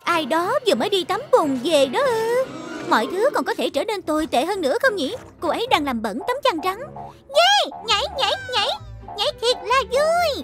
Ai đó vừa mới đi tắm bùn về đó ư? Mọi thứ còn có thể trở nên tồi tệ hơn nữa không nhỉ? Cô ấy đang làm bẩn tấm chăn trắng. Yeah, nhảy thiệt là vui.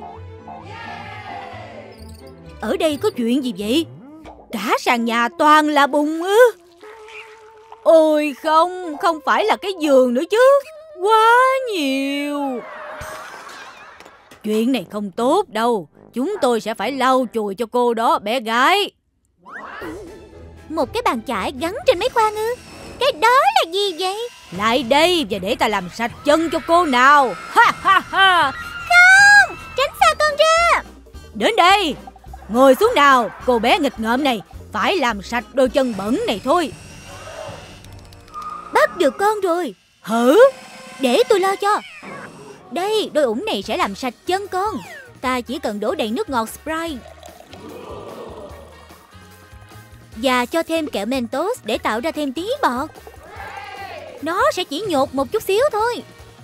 Ở đây có chuyện gì vậy? Cả sàn nhà toàn là bùn ư? Ôi không, không phải là cái giường nữa chứ. Quá nhiều. Chuyện này không tốt đâu. Chúng tôi sẽ phải lau chùi cho cô đó, bé gái. Một cái bàn chải gắn trên mấy khoang ư? Cái đó là gì vậy? Lại đây và để ta làm sạch chân cho cô nào. Ha ha ha. Không, tránh xa con ra. Đến đây. Ngồi xuống nào, cô bé nghịch ngợm này. Phải làm sạch đôi chân bẩn này thôi. Bắt được con rồi. Hử? Để tôi lo cho. Đây, đôi ủng này sẽ làm sạch chân con. Ta chỉ cần đổ đầy nước ngọt Sprite và cho thêm kẹo Mentos để tạo ra thêm tí bọt. Nó sẽ chỉ nhột một chút xíu thôi.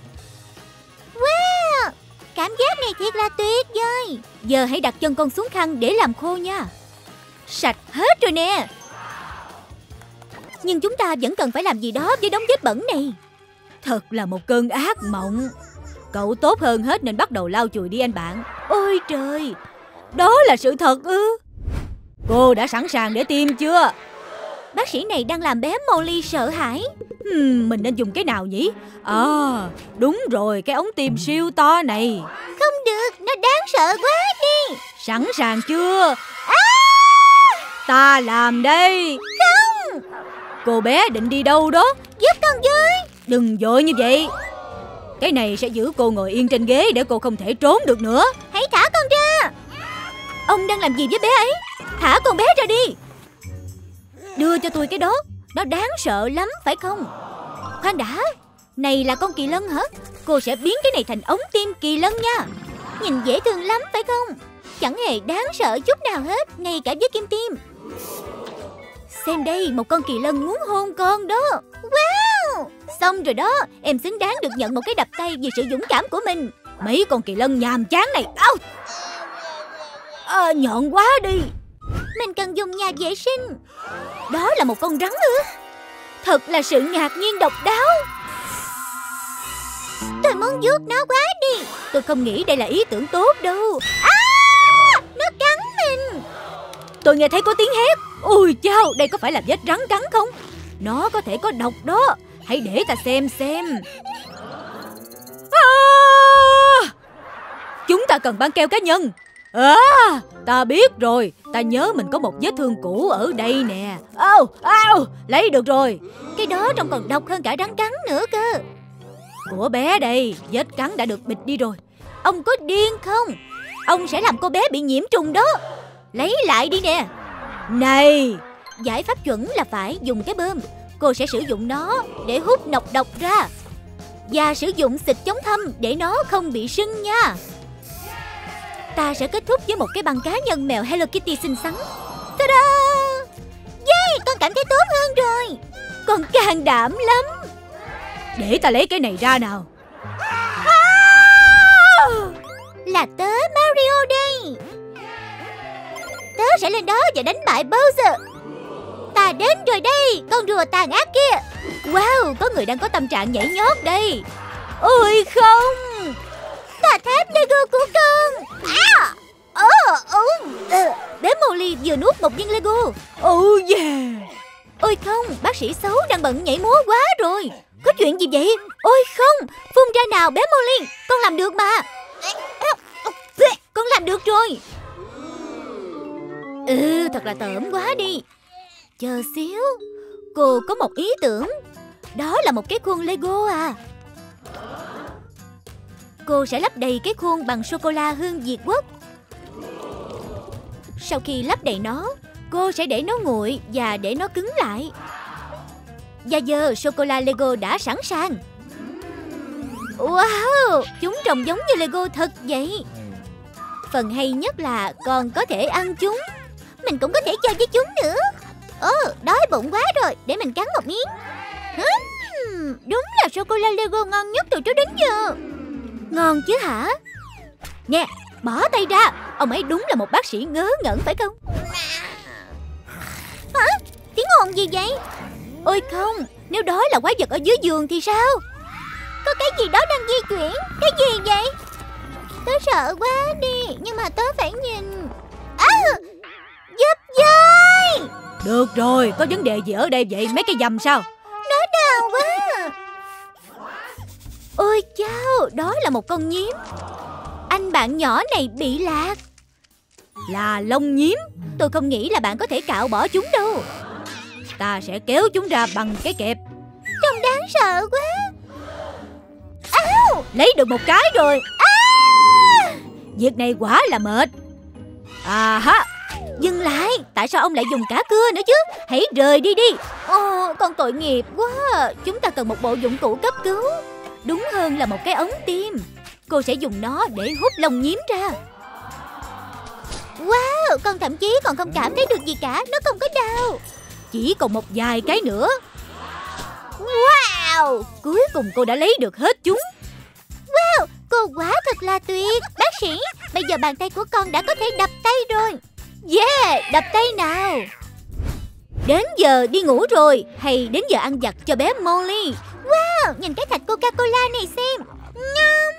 Wow, cảm giác này thiệt là tuyệt vời. Giờ hãy đặt chân con xuống khăn để làm khô nha. Sạch hết rồi nè. Nhưng chúng ta vẫn cần phải làm gì đó với đống vết bẩn này. Thật là một cơn ác mộng. Cậu tốt hơn hết nên bắt đầu lau chùi đi anh bạn. Ôi trời, đó là sự thật ư? Cô đã sẵn sàng để tiêm chưa? Bác sĩ này đang làm bé Molly sợ hãi. Mình nên dùng cái nào nhỉ? Đúng rồi, cái ống tiêm siêu to này. Không được, nó đáng sợ quá đi. Sẵn sàng chưa? Ta làm đây. Không. Cô bé định đi đâu đó? Giúp con với. Đừng vội như vậy. Cái này sẽ giữ cô ngồi yên trên ghế để cô không thể trốn được nữa. Hãy thả con ra. Ông đang làm gì với bé ấy? Thả con bé ra đi. Đưa cho tôi cái đó. Nó đáng sợ lắm phải không? Khoan đã, này là con kỳ lân hả? Cô sẽ biến cái này thành ống tiêm kỳ lân nha. Nhìn dễ thương lắm phải không? Chẳng hề đáng sợ chút nào hết, ngay cả với kim tiêm. Xem đây, một con kỳ lân muốn hôn con đó. Wow, xong rồi đó. Em xứng đáng được nhận một cái đập tay vì sự dũng cảm của mình. Mấy con kỳ lân nhàm chán này. Nhọn quá đi. Mình cần dùng nhà vệ sinh. Đó là một con rắn ư? Thật là sự ngạc nhiên độc đáo. Tôi muốn vuốt nó quá đi. Tôi không nghĩ đây là ý tưởng tốt đâu. Nó cắn mình. Tôi nghe thấy có tiếng hét. Ôi chao, đây có phải là vết rắn cắn không? Nó có thể có độc đó. Hãy để ta xem. Chúng ta cần băng keo cá nhân. Ta biết rồi. Ta nhớ mình có một vết thương cũ ở đây nè. Lấy được rồi. Cái đó trông còn độc hơn cả rắn cắn nữa cơ. Của bé đây, vết cắn đã được bịt đi rồi. Ông có điên không? Ông sẽ làm cô bé bị nhiễm trùng đó. Lấy lại đi nè. Này, giải pháp chuẩn là phải dùng cái bơm. Cô sẽ sử dụng nó để hút nọc độc ra. Và sử dụng xịt chống thâm để nó không bị sưng nha. Ta sẽ kết thúc với một cái băng cá nhân mèo Hello Kitty xinh xắn. Ta-da! Yeah, con cảm thấy tốt hơn rồi. Con can đảm lắm. Để ta lấy cái này ra nào. Là tớ Mario đây. Tớ sẽ lên đó và đánh bại Bowser. Ta đến rồi đây, con rùa tàn ác kia. Wow, có người đang có tâm trạng nhảy nhót đây. Ôi không. Ta thép Lego của con. Bé Molly vừa nuốt một viên Lego. Oh yeah. Ôi không, bác sĩ xấu đang bận nhảy múa quá rồi. Có chuyện gì vậy? Ôi không, phun ra nào bé Molly. Con làm được mà. Con làm được rồi. Thật là tởm quá đi. Chờ xíu, cô có một ý tưởng. Đó là một cái khuôn Lego à. Cô sẽ lấp đầy cái khuôn bằng sô-cô-la hương Việt Quốc. Sau khi lấp đầy nó, cô sẽ để nó nguội và để nó cứng lại. Và giờ sô-cô-la Lego đã sẵn sàng. Wow, chúng trông giống như Lego thật vậy. Phần hay nhất là con có thể ăn chúng. Mình cũng có thể chơi với chúng nữa. Đói bụng quá rồi, để mình cắn một miếng. Đúng là sô-cô-la Lego ngon nhất từ trước đến giờ. Ngon chứ hả? Nè, bỏ tay ra. Ông ấy đúng là một bác sĩ ngớ ngẩn phải không? gì vậy? Ôi không, nếu đó là quái vật ở dưới giường thì sao? Có cái gì đó đang di chuyển. Cái gì vậy? Tớ sợ quá đi, nhưng mà tớ phải nhìn. Giúp với. Được rồi, có vấn đề gì ở đây vậy? Mấy cái dầm sao? Nó đau quá. Ôi chao, đó là một con nhím. Anh bạn nhỏ này bị lạc. Là lông nhím. Tôi không nghĩ là bạn có thể cạo bỏ chúng đâu. Ta sẽ kéo chúng ra bằng cái kẹp. Trông đáng sợ quá. Lấy được một cái rồi. Việc này quả là mệt. À ha. Dừng lại, tại sao ông lại dùng cả cưa nữa chứ? Hãy rời đi đi. Ồ, con tội nghiệp quá. Chúng ta cần một bộ dụng cụ cấp cứu. Đúng hơn là một cái ống tim. Cô sẽ dùng nó để hút lông nhím ra. Wow, con thậm chí còn không cảm thấy được gì cả. Nó không có đau. Chỉ còn một vài cái nữa. Wow, Cuối cùng cô đã lấy được hết chúng. wow, cô quả thật là tuyệt. Bác sĩ, bây giờ bàn tay của con đã có thể đập tay rồi. Yeah, đập tay nào. Đến giờ đi ngủ rồi. Hay đến giờ ăn vặt cho bé Molly. Wow, nhìn cái thạch Coca-Cola này xem. Nhâm.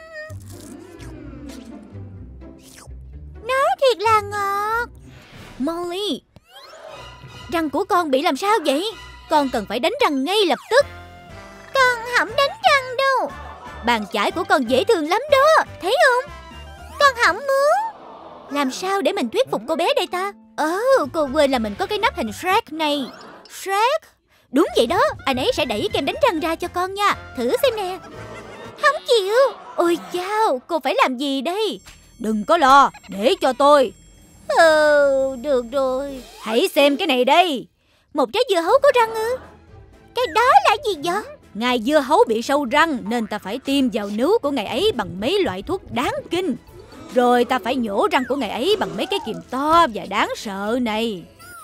Nó thiệt là ngọt. Molly, răng của con bị làm sao vậy? Con cần phải đánh răng ngay lập tức. Con không đánh răng đâu. Bàn chải của con dễ thương lắm đó, thấy không? Con không muốn. Làm sao để mình thuyết phục cô bé đây ta? Cô quên là mình có cái nắp hình Shrek này. Shrek? Đúng vậy đó, anh ấy sẽ đẩy kem đánh răng ra cho con nha. Thử xem nè. Không chịu. Ôi chao, cô phải làm gì đây? Đừng có lo, để cho tôi. Được rồi. Hãy xem cái này đây. Một trái dưa hấu có răng ư? Cái đó là gì vậy? Ngài dưa hấu bị sâu răng nên ta phải tiêm vào nướu của ngài ấy bằng mấy loại thuốc đáng kinh. Rồi ta phải nhổ răng của ngài ấy bằng mấy cái kìm to và đáng sợ này.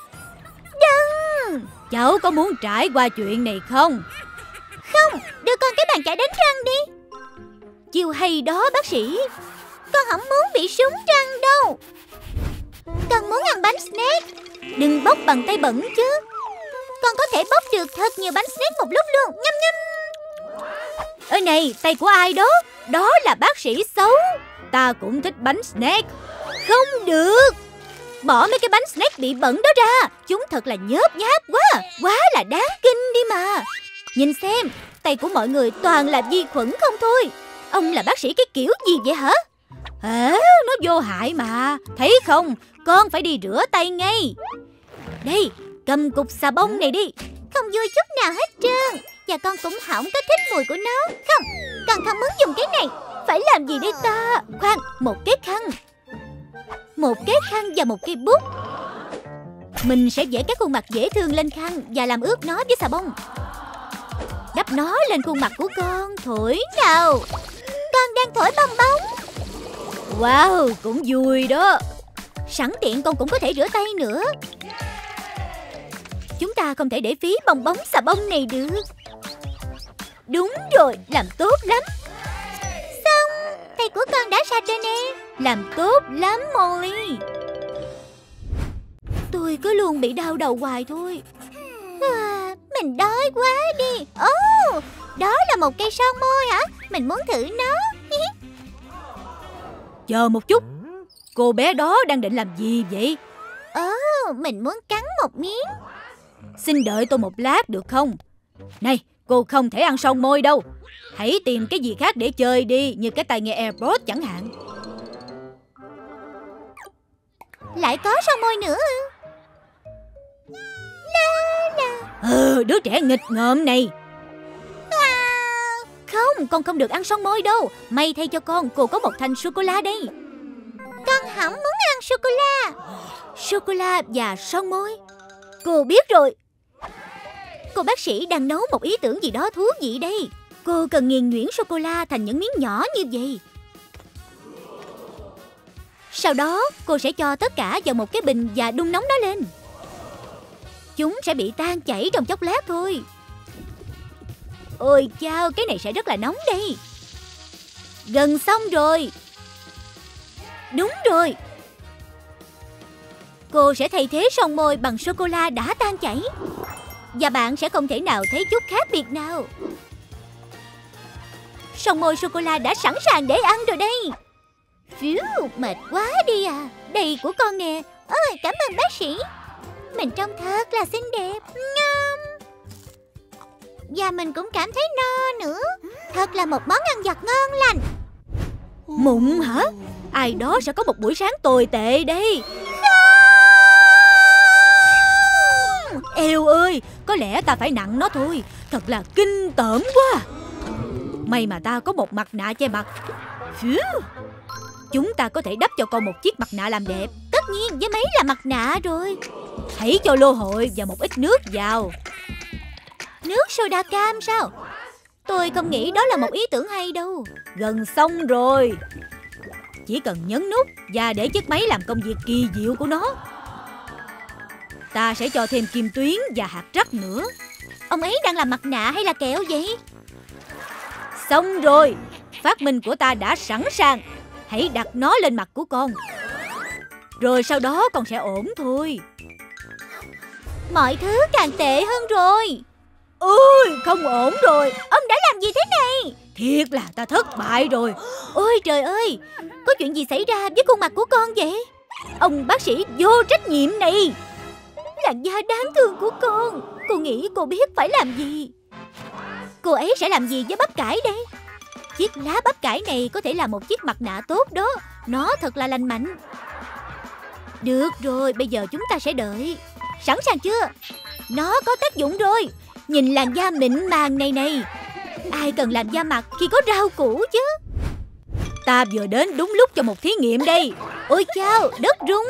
Đừng. Cháu có muốn trải qua chuyện này không? Không, đưa con cái bàn chải đánh răng đi. Chiêu hay đó bác sĩ. Con không muốn bị súng răng đâu. Con muốn ăn bánh snack. Đừng bóc bằng tay bẩn chứ. Con có thể bóc được thật nhiều bánh snack một lúc luôn. Nhâm nhâm. Ê này, tay của ai đó? Đó là bác sĩ xấu. Ta cũng thích bánh snack. Không được. Bỏ mấy cái bánh snack bị bẩn đó ra. Chúng thật là nhớp nháp quá. Quá là đáng kinh đi mà. Nhìn xem, tay của mọi người toàn là vi khuẩn không thôi. Ông là bác sĩ cái kiểu gì vậy hả? Nó vô hại mà. Thấy không, con phải đi rửa tay ngay. Đây, cầm cục xà bông này đi. Không vui chút nào hết trơn. Và con cũng không có thích mùi của nó. Không, con không muốn dùng cái này. Phải làm gì đây ta? Khoan, một cái khăn. Một cái khăn và một cây bút. Mình sẽ vẽ cái khuôn mặt dễ thương lên khăn và làm ướt nó với xà bông. Đắp nó lên khuôn mặt của con. Thổi nào. Con đang thổi bong bóng. Wow, cũng vui đó. Sẵn tiện con cũng có thể rửa tay nữa. Chúng ta không thể để phí bong bóng xà bông này được. Đúng rồi, làm tốt lắm. Xong, tay của con đã sạch rồi nè. Làm tốt lắm Molly. Tôi cứ luôn bị đau đầu hoài thôi. Mình đói quá đi. Đó là một cây son môi hả? Mình muốn thử nó. Chờ một chút. Cô bé đó đang định làm gì vậy? Mình muốn cắn một miếng. Xin đợi tôi một lát được không? Này, cô không thể ăn son môi đâu. Hãy tìm cái gì khác để chơi đi. Như cái tai nghe AirPods chẳng hạn. Lại có son môi nữa ư? Đứa trẻ nghịch ngợm này. Không, con không được ăn son môi đâu. May thay cho con, cô có một thanh sô-cô-la đây. Con không muốn ăn sô-cô-la. Sô-cô-la và son môi. Cô biết rồi. Cô bác sĩ đang nấu một ý tưởng gì đó thú vị đây. Cô cần nghiền nhuyễn sô-cô-la thành những miếng nhỏ như vậy. Sau đó cô sẽ cho tất cả vào một cái bình và đun nóng nó lên. Chúng sẽ bị tan chảy trong chốc lát thôi. Ôi chao, cái này sẽ rất là nóng đây. Gần xong rồi. Đúng rồi. Cô sẽ thay thế son môi bằng sô-cô-la đã tan chảy. và bạn sẽ không thể nào thấy chút khác biệt nào. Son môi sô-cô-la đã sẵn sàng để ăn rồi đây. Phiu, mệt quá đi à. Đây của con nè. Ôi, cảm ơn bác sĩ. Mình trông thật là xinh đẹp. Ngon. Và mình cũng cảm thấy no nữa. Thật là một món ăn vặt ngon lành. Mụn hả? Ai đó sẽ có một buổi sáng tồi tệ đây. Eo ơi, có lẽ ta phải nặng nó thôi. Thật là kinh tởm quá. May mà ta có một mặt nạ che mặt. Phiu. Chúng ta có thể đắp cho con một chiếc mặt nạ làm đẹp. Tất nhiên, với mấy là mặt nạ rồi. Hãy cho lô hội và một ít nước vào. Nước soda cam sao? Tôi không nghĩ đó là một ý tưởng hay đâu. Gần xong rồi. Chỉ cần nhấn nút và để chiếc máy làm công việc kỳ diệu của nó. Ta sẽ cho thêm kim tuyến và hạt rắc nữa. Ông ấy đang làm mặt nạ hay là kẹo vậy? Xong rồi. Phát minh của ta đã sẵn sàng. Hãy đặt nó lên mặt của con. Rồi sau đó con sẽ ổn thôi. Mọi thứ càng tệ hơn rồi. Ôi, không ổn rồi. Ông đã làm gì thế này? Thiệt là ta thất bại rồi. Ôi trời ơi, có chuyện gì xảy ra với khuôn mặt của con vậy? Ông bác sĩ vô trách nhiệm này. Làn da đáng thương của con. Cô nghĩ cô biết phải làm gì. Cô ấy sẽ làm gì với bắp cải đây? Chiếc lá bắp cải này có thể là một chiếc mặt nạ tốt đó. Nó thật là lành mạnh. Được rồi, bây giờ chúng ta sẽ đợi. Sẵn sàng chưa? Nó có tác dụng rồi. Nhìn làn da mịn màng này này. Ai cần làm da mặt khi có rau củ chứ? Ta vừa đến đúng lúc cho một thí nghiệm đây. Ôi chao, đất rung.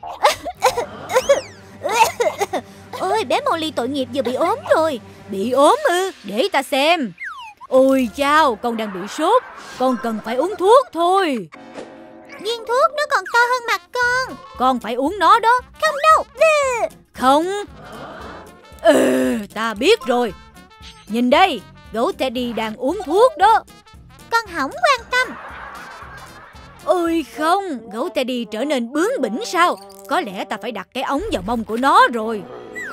Ôi, bé Molly tội nghiệp vừa bị ốm rồi. Bị ốm ư? Để ta xem. Ôi chao, con đang bị sốt. Con cần phải uống thuốc thôi. Viên thuốc nó còn to hơn mặt con. Con phải uống nó đó. Không đâu. Không. Ta biết rồi. Nhìn đây, gấu Teddy đang uống thuốc đó. Con không quan tâm. Ôi không, gấu Teddy trở nên bướng bỉnh sao? Có lẽ ta phải đặt cái ống vào mông của nó rồi.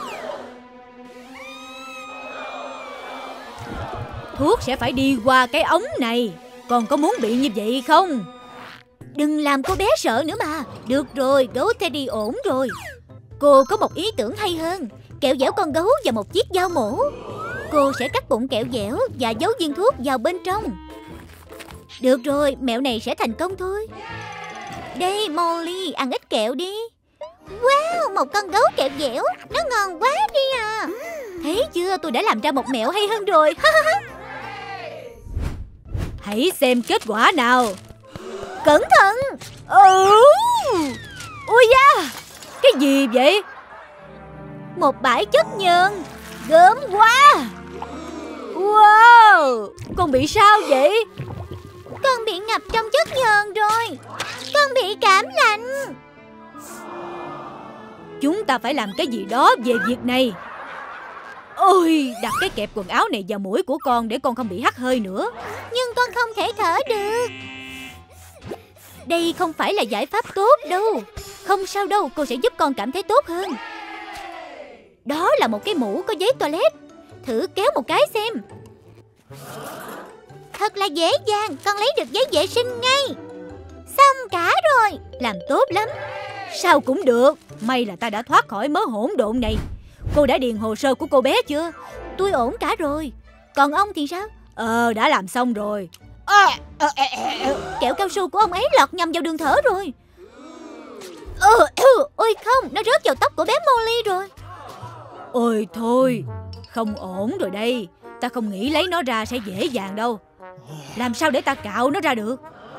Thuốc sẽ phải đi qua cái ống này. Con có muốn bị như vậy không? Đừng làm cô bé sợ nữa mà. Được rồi, gấu Teddy ổn rồi. Cô có một ý tưởng hay hơn. Kẹo dẻo con gấu và một chiếc dao mổ. Cô sẽ cắt bụng kẹo dẻo và giấu viên thuốc vào bên trong. Được rồi, mẹo này sẽ thành công thôi. Đây Molly, ăn ít kẹo đi. Wow, một con gấu kẹo dẻo. Nó ngon quá đi à. Thấy chưa, tôi đã làm ra một mẹo hay hơn rồi. Hãy xem kết quả nào. Cẩn thận. Ui da, cái gì vậy? Một bãi chất nhờn. Gớm quá. Wow, con bị sao vậy? Con bị ngập trong chất nhờn rồi. Con bị cảm lạnh. Chúng ta phải làm cái gì đó về việc này. Ôi, đặt cái kẹp quần áo này vào mũi của con để con không bị hắt hơi nữa. Nhưng con không thể thở được. Đây không phải là giải pháp tốt đâu. Không sao đâu, cô sẽ giúp con cảm thấy tốt hơn. Đó là một cái mũ có giấy toilet. Thử kéo một cái xem. Thật là dễ dàng, con lấy được giấy vệ sinh ngay. Xong cả rồi. Làm tốt lắm. Sao cũng được. May là ta đã thoát khỏi mớ hỗn độn này. Cô đã điền hồ sơ của cô bé chưa? Tôi ổn cả rồi. Còn ông thì sao? Đã làm xong rồi. Kẹo cao su của ông ấy lọt nhầm vào đường thở rồi. Ôi không, nó rớt vào tóc của bé Molly rồi. Ôi thôi, không ổn rồi đây. Ta không nghĩ lấy nó ra sẽ dễ dàng đâu. Làm sao để ta cạo nó ra được?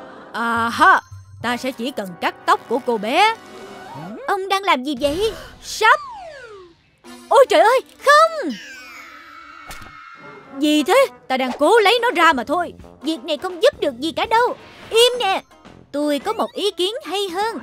Ta sẽ chỉ cần cắt tóc của cô bé. Ông đang làm gì vậy? Sắp. Ôi trời ơi, không. Gì thế? Ta đang cố lấy nó ra mà thôi. Việc này không giúp được gì cả đâu. Im nè. Tôi có một ý kiến hay hơn.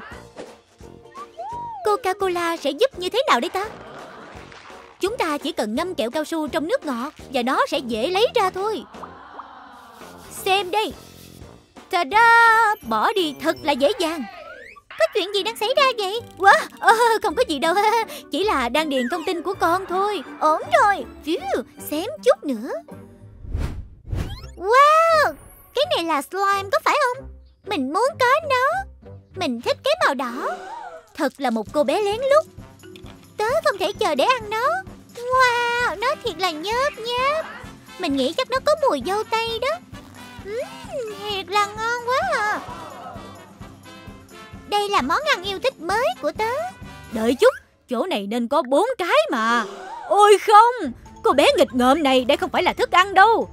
Coca-Cola sẽ giúp như thế nào đây ta? Chúng ta chỉ cần ngâm kẹo cao su trong nước ngọt và nó sẽ dễ lấy ra thôi. Xem đây. Ta-da! Bỏ đi thật là dễ dàng. Có chuyện gì đang xảy ra vậy? Không có gì đâu. Chỉ là đang điền thông tin của con thôi. Ổn rồi. Xém chút nữa. Wow, cái này là slime có phải không? Mình muốn có nó. Mình thích cái màu đỏ. Thật là một cô bé lén lút. Tớ không thể chờ để ăn nó. Wow, nó thiệt là nhớp nháp. Mình nghĩ chắc nó có mùi dâu tây đó. Thiệt là ngon quá à. Đây là món ăn yêu thích mới của tớ. Đợi chút, chỗ này nên có 4 cái mà. Ôi không, cô bé nghịch ngợm này, đây không phải là thức ăn đâu.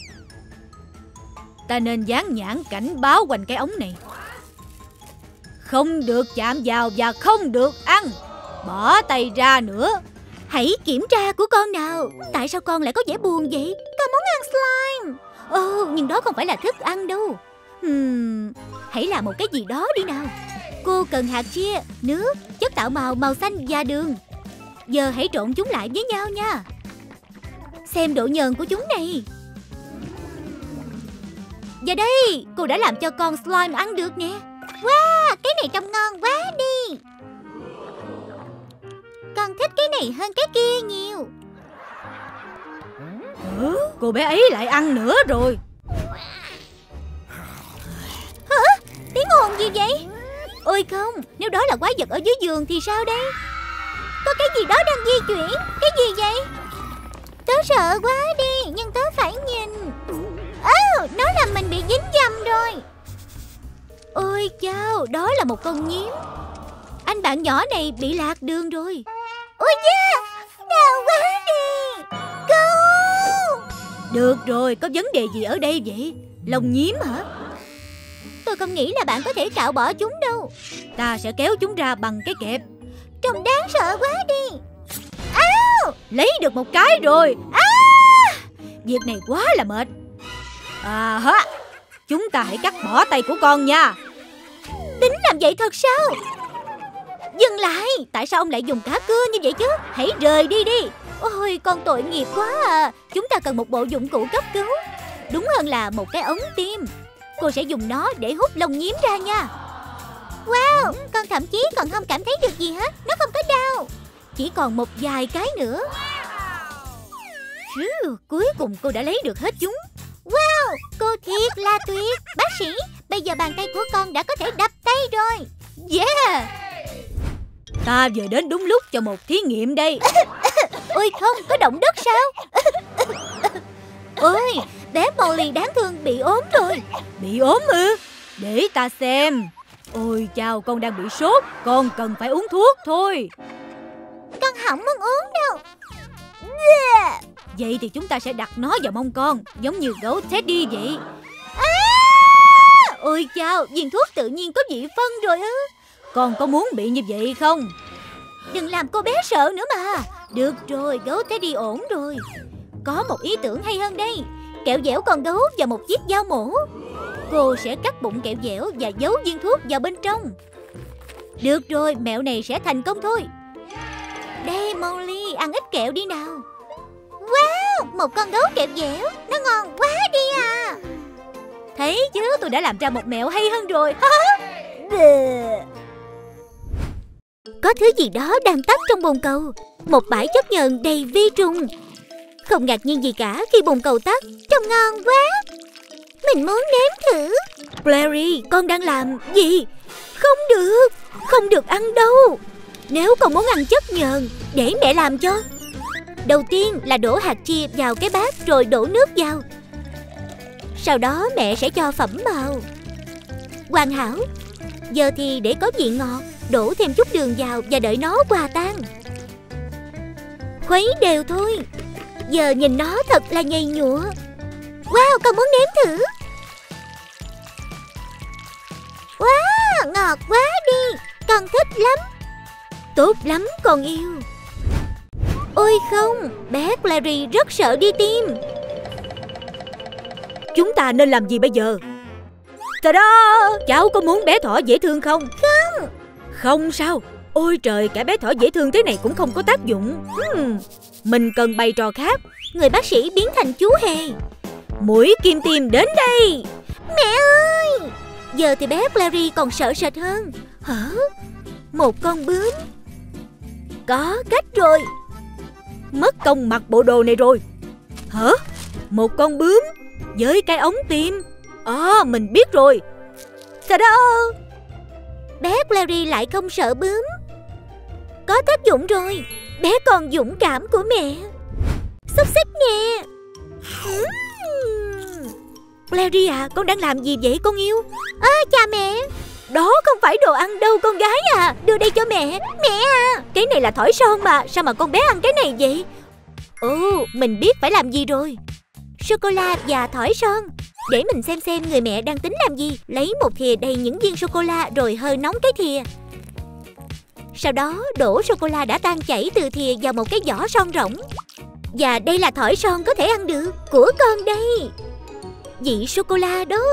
Ta nên dán nhãn cảnh báo quanh cái ống này. Không được chạm vào và không được ăn. Bỏ tay ra nữa. Hãy kiểm tra của con nào. Tại sao con lại có vẻ buồn vậy? Con muốn ăn slime. Nhưng đó không phải là thức ăn đâu. Hãy làm một cái gì đó đi nào. Cô cần hạt chia, nước, chất tạo màu, màu xanh và đường. Giờ hãy trộn chúng lại với nhau nha. Xem độ nhờn của chúng này. Và đây, cô đã làm cho con slime ăn được nè. Wow, cái này trông ngon quá đi. Con thích cái này hơn cái kia nhiều. Cô bé ấy lại ăn nữa rồi. Tiếng ồn gì vậy? Ôi không, nếu đó là quái vật ở dưới giường thì sao đây? Có cái gì đó đang di chuyển. Cái gì vậy? Tớ sợ quá đi, nhưng tớ phải nhìn. Nó làm mình bị dính dầm rồi. Ôi chao, đó là một con nhím. Anh bạn nhỏ này bị lạc đường rồi. Ôi da, đau quá đi. Cứu. Được rồi, có vấn đề gì ở đây vậy? Lông nhím hả? Tôi không nghĩ là bạn có thể cạo bỏ chúng đâu. Ta sẽ kéo chúng ra bằng cái kẹp. Trông đáng sợ quá đi. Lấy được một cái rồi. Việc này quá là mệt. Chúng ta hãy cắt bỏ tay của con nha. Tính làm vậy thật sao? Dừng lại. Tại sao ông lại dùng cá cưa như vậy chứ? Hãy rời đi đi. Ôi, con tội nghiệp quá à. Chúng ta cần một bộ dụng cụ cấp cứu. Đúng hơn là một cái ống tim. Cô sẽ dùng nó để hút lông nhím ra nha. Wow, con thậm chí còn không cảm thấy được gì hết. Nó không có đau. Chỉ còn một vài cái nữa. Cuối cùng cô đã lấy được hết chúng. Wow, cô thiệt là tuyệt. Bác sĩ, bây giờ bàn tay của con đã có thể đập tay rồi. Yeah. Ta vừa đến đúng lúc cho một thí nghiệm đây. Ôi không, có động đất sao? Ôi, bé Molly đáng thương bị ốm rồi. Bị ốm ư? Để ta xem. Ôi chao, con đang bị sốt. Con cần phải uống thuốc thôi. Con không muốn uống đâu. Vậy thì chúng ta sẽ đặt nó vào mông con, giống như gấu Teddy vậy. Ôi chao, viên thuốc tự nhiên có vị phân rồi ư? Con có muốn bị như vậy không? Đừng làm cô bé sợ nữa mà. Được rồi, gấu Teddy ổn rồi. Có một ý tưởng hay hơn đây. Kẹo dẻo con gấu và một chiếc dao mổ. Cô sẽ cắt bụng kẹo dẻo và giấu viên thuốc vào bên trong. Được rồi, mẹo này sẽ thành công thôi. Đây Molly, ăn ít kẹo đi nào. Wow, một con gấu kẹo dẻo. Nó ngon quá đi à. Thấy chứ, tôi đã làm ra một mẹo hay hơn rồi. Có thứ gì đó đang tắt trong bồn cầu. Một bãi chất nhờn đầy vi trùng. Không ngạc nhiên gì cả khi bồn cầu tắt. Trông ngon quá. Mình muốn nếm thử. Blairy, con đang làm gì? Không được. Không được ăn đâu. Nếu con muốn ăn chất nhờn, để mẹ làm cho. Đầu tiên là đổ hạt chia vào cái bát rồi đổ nước vào. Sau đó mẹ sẽ cho phẩm màu. Hoàn hảo. Giờ thì để có vị ngọt, đổ thêm chút đường vào và đợi nó hòa tan. Khuấy đều thôi. Giờ nhìn nó thật là nhầy nhụa. Wow, con muốn nếm thử. Wow, ngọt quá đi. Con thích lắm. Tốt lắm con yêu. Ôi không, bé Clary rất sợ đi tiêm. Chúng ta nên làm gì bây giờ? Ta-da! Cháu có muốn bé thỏ dễ thương không? Không. Không sao? Ôi trời, cả bé thỏ dễ thương thế này cũng không có tác dụng. Mình cần bày trò khác. Người bác sĩ biến thành chú hề. Mũi kim tiêm đến đây. Mẹ ơi! Giờ thì bé Clary còn sợ sệt hơn. Hả? Một con bướm. Có cách rồi. Mất công mặc bộ đồ này rồi. Hả? Một con bướm với cái ống tim. Mình biết rồi. Ta-da! Bé Clary lại không sợ bướm. Có tác dụng rồi. Bé con dũng cảm của mẹ. Xúc xích nè. Clary à, con đang làm gì vậy con yêu? Chà mẹ. Đó không phải đồ ăn đâu con gái à. Đưa đây cho mẹ. Mẹ à. Cái này là thỏi son mà. Sao mà con bé ăn cái này vậy? Mình biết phải làm gì rồi. Sô-cô-la và thỏi son. Để mình xem người mẹ đang tính làm gì. Lấy một thìa đầy những viên sô-cô-la rồi hơi nóng cái thìa. Sau đó đổ sô-cô-la đã tan chảy từ thìa vào một cái vỏ son rỗng. Và đây là thỏi son có thể ăn được của con đây. Vị sô-cô-la đó.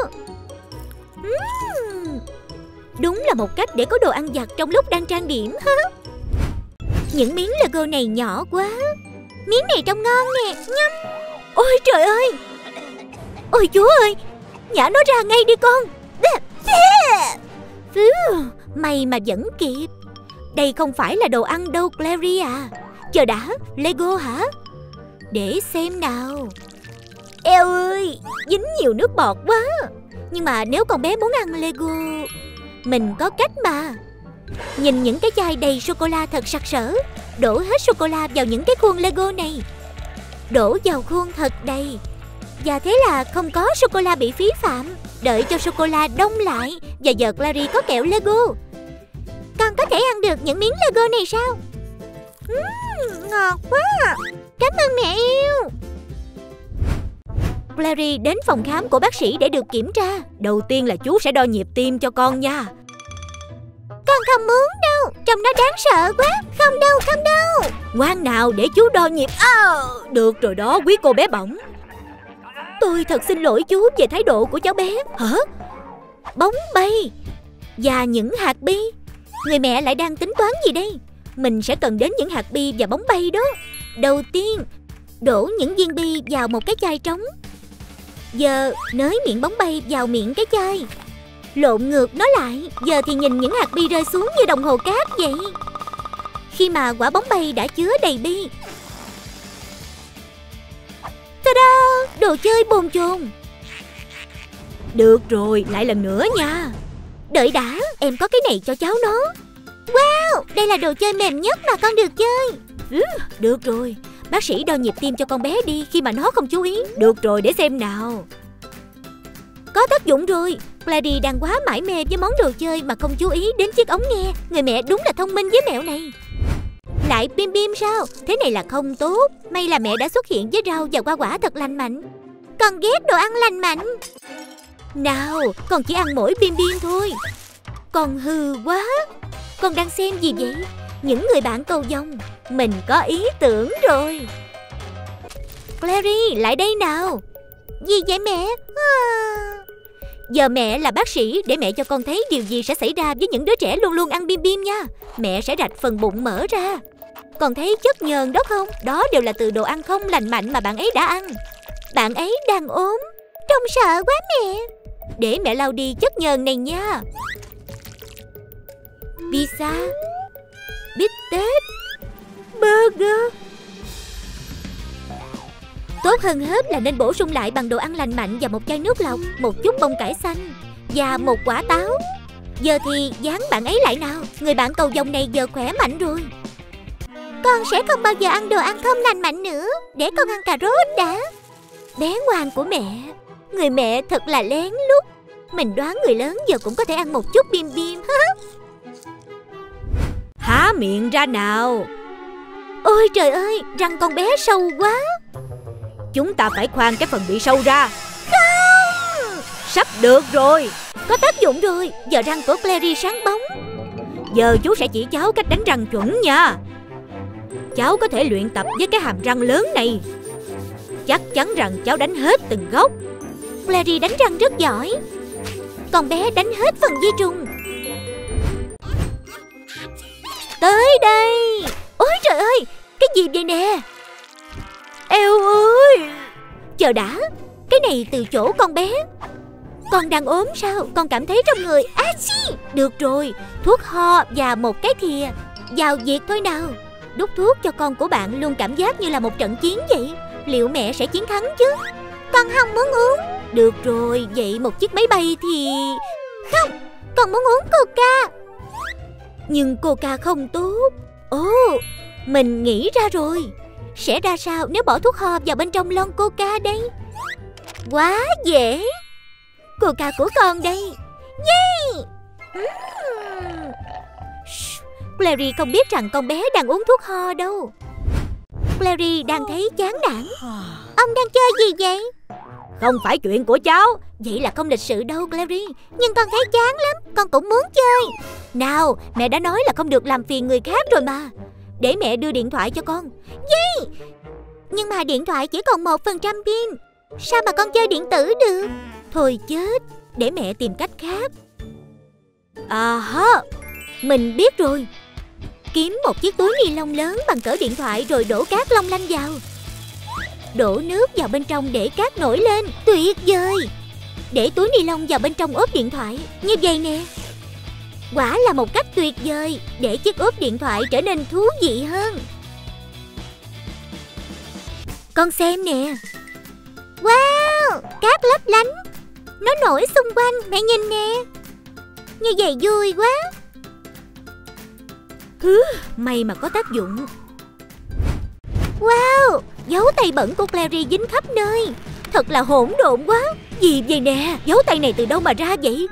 Đúng là một cách để có đồ ăn vặt trong lúc đang trang điểm ha. Những miếng Lego này nhỏ quá. Miếng này trông ngon nè. Nhâm. Ôi trời ơi. Ôi Chúa ơi. Nhả nó ra ngay đi con. May mà vẫn kịp. Đây không phải là đồ ăn đâu Clary à. Chờ đã, Lego hả? Để xem nào. Eo ơi, dính nhiều nước bọt quá. Nhưng mà nếu con bé muốn ăn Lego, mình có cách mà. Nhìn những cái chai đầy sô-cô-la thật sặc sỡ. Đổ hết sô-cô-la vào những cái khuôn Lego này. Đổ vào khuôn thật đầy. Và thế là không có sô-cô-la bị phí phạm. Đợi cho sô-cô-la đông lại. Và giờ Clary có kẹo Lego. Con có thể ăn được những miếng Lego này sao? Ngọt quá. Cảm ơn mẹ yêu. Clary đến phòng khám của bác sĩ để được kiểm tra. Đầu tiên là chú sẽ đo nhịp tim cho con nha. Con không muốn đâu. Trông nó đáng sợ quá. Không đâu, không đâu. Ngoan nào để chú đo nhịp. Được rồi đó quý cô bé bỏng. Tôi thật xin lỗi chú về thái độ của cháu bé. Hả? Bóng bay và những hạt bi. Người mẹ lại đang tính toán gì đây? Mình sẽ cần đến những hạt bi và bóng bay đó. Đầu tiên, đổ những viên bi vào một cái chai trống. Giờ nới miệng bóng bay vào miệng cái chai. Lộn ngược nó lại. Giờ thì nhìn những hạt bi rơi xuống như đồng hồ cát vậy. Khi mà quả bóng bay đã chứa đầy bi. Ta-da! Đồ chơi bồn chồn. Được rồi, lại lần nữa nha. Đợi đã, em có cái này cho cháu nó. Wow, đây là đồ chơi mềm nhất mà con được chơi. Được rồi, bác sĩ đo nhịp tim cho con bé đi khi mà nó không chú ý. Được rồi, để xem nào. Có tác dụng rồi. Clary đang quá mải mê với món đồ chơi mà không chú ý đến chiếc ống nghe. Người mẹ đúng là thông minh với mẹo này. Lại bim bim sao? Thế này là không tốt. May là mẹ đã xuất hiện với rau và hoa quả thật lành mạnh. Con ghét đồ ăn lành mạnh. Nào, con chỉ ăn mỗi bim bim thôi. Con hư quá. Con đang xem gì vậy? Những người bạn cầu vồng. Mình có ý tưởng rồi. Clary, lại đây nào. Gì vậy mẹ? Giờ mẹ là bác sĩ để mẹ cho con thấy điều gì sẽ xảy ra với những đứa trẻ luôn luôn ăn bim bim nha. Mẹ sẽ rạch phần bụng mở ra. Con thấy chất nhờn đó không? Đó đều là từ đồ ăn không lành mạnh mà bạn ấy đã ăn. Bạn ấy đang ốm. Trông sợ quá mẹ. Để mẹ lau đi chất nhờn này nha. Pizza, bít tết, burger. Tốt hơn hết là nên bổ sung lại bằng đồ ăn lành mạnh và một chai nước lọc, một chút bông cải xanh và một quả táo. Giờ thì dán bạn ấy lại nào. Người bạn cầu vồng này giờ khỏe mạnh rồi. Con sẽ không bao giờ ăn đồ ăn không lành mạnh nữa. Để con ăn cà rốt đã. Bé ngoan của mẹ. Người mẹ thật là lén lút. Mình đoán người lớn giờ cũng có thể ăn một chút bim bim. Há miệng ra nào. Ôi trời ơi, răng con bé sâu quá. Chúng ta phải khoan cái phần bị sâu ra. Không. Sắp được rồi. Có tác dụng rồi. Giờ răng của Clary sáng bóng. Giờ chú sẽ chỉ cháu cách đánh răng chuẩn nha. Cháu có thể luyện tập với cái hàm răng lớn này. Chắc chắn rằng cháu đánh hết từng gốc. Clary đánh răng rất giỏi. Con bé đánh hết phần vi trùng. Tới đây. Ôi trời ơi, cái gì vậy nè? Eo ơi. Chờ đã, cái này từ chỗ con bé. Con đang ốm sao? Con cảm thấy trong người Được rồi, thuốc ho và một cái thìa. Vào việc thôi nào. Đút thuốc cho con của bạn luôn cảm giác như là một trận chiến vậy. Liệu mẹ sẽ chiến thắng chứ? Con không muốn uống. Được rồi, vậy một chiếc máy bay thì... Không, con muốn uống Coca. Nhưng Coca không tốt. Ồ, mình nghĩ ra rồi. Sẽ ra sao nếu bỏ thuốc ho vào bên trong lon Coca đây? Quá dễ. Coca của con đây. Yeah. Clary không biết rằng con bé đang uống thuốc ho đâu. Clary đang thấy chán nản. Ông đang chơi gì vậy? Không phải chuyện của cháu. Vậy là không lịch sự đâu Clary. Nhưng con thấy chán lắm. Con cũng muốn chơi. Nào, mẹ đã nói là không được làm phiền người khác rồi mà. Để mẹ đưa điện thoại cho con. Yeah. Nhưng mà điện thoại chỉ còn 1% pin. Sao mà con chơi điện tử được? Thôi chết, để mẹ tìm cách khác. Mình biết rồi. Kiếm một chiếc túi ni lông lớn bằng cỡ điện thoại rồi đổ cát long lanh vào. Đổ nước vào bên trong để cát nổi lên. Tuyệt vời. Để túi ni lông vào bên trong ốp điện thoại. Như vậy nè. Quả là một cách tuyệt vời để chiếc ốp điện thoại trở nên thú vị hơn. Con xem nè. Wow, cát lấp lánh. Nó nổi xung quanh, mẹ nhìn nè. Như vậy vui quá. May mà có tác dụng. Wow, dấu tay bẩn của Clary dính khắp nơi. Thật là hỗn độn quá. Gì vậy nè, dấu tay này từ đâu mà ra vậy?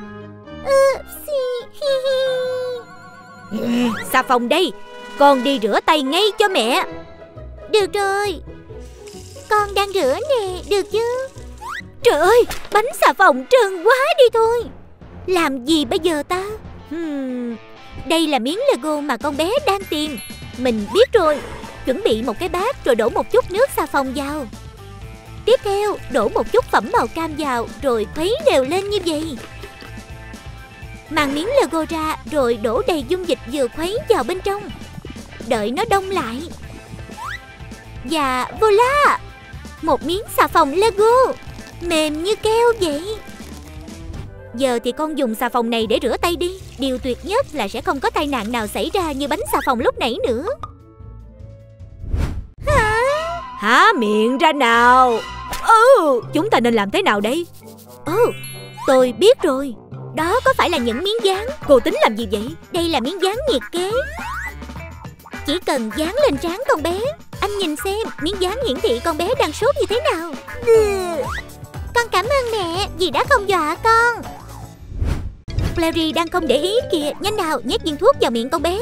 Xà phòng đây. Con đi rửa tay ngay cho mẹ. Được rồi. Con đang rửa nè, được chứ? Trời ơi, bánh xà phòng trơn quá đi thôi. Làm gì bây giờ ta? Đây là miếng Lego mà con bé đang tìm. Mình biết rồi. Chuẩn bị một cái bát rồi đổ một chút nước xà phòng vào. Tiếp theo, đổ một chút phẩm màu cam vào rồi khuấy đều lên như vậy. Mang miếng Lego ra rồi đổ đầy dung dịch vừa khuấy vào bên trong. Đợi nó đông lại. Và voila! Một miếng xà phòng Lego mềm như keo vậy. Giờ thì con dùng xà phòng này để rửa tay đi. Điều tuyệt nhất là sẽ không có tai nạn nào xảy ra như bánh xà phòng lúc nãy nữa. Há miệng ra nào. Chúng ta nên làm thế nào đây? Tôi biết rồi. Đó có phải là những miếng dán. Cô tính làm gì vậy? Đây là miếng dán nhiệt kế. Chỉ cần dán lên trán con bé. Anh nhìn xem miếng dán hiển thị con bé đang sốt như thế nào. Con cảm ơn mẹ vì đã không dọa con. Clary đang không để ý kìa. Nhanh nào, nhét viên thuốc vào miệng con bé.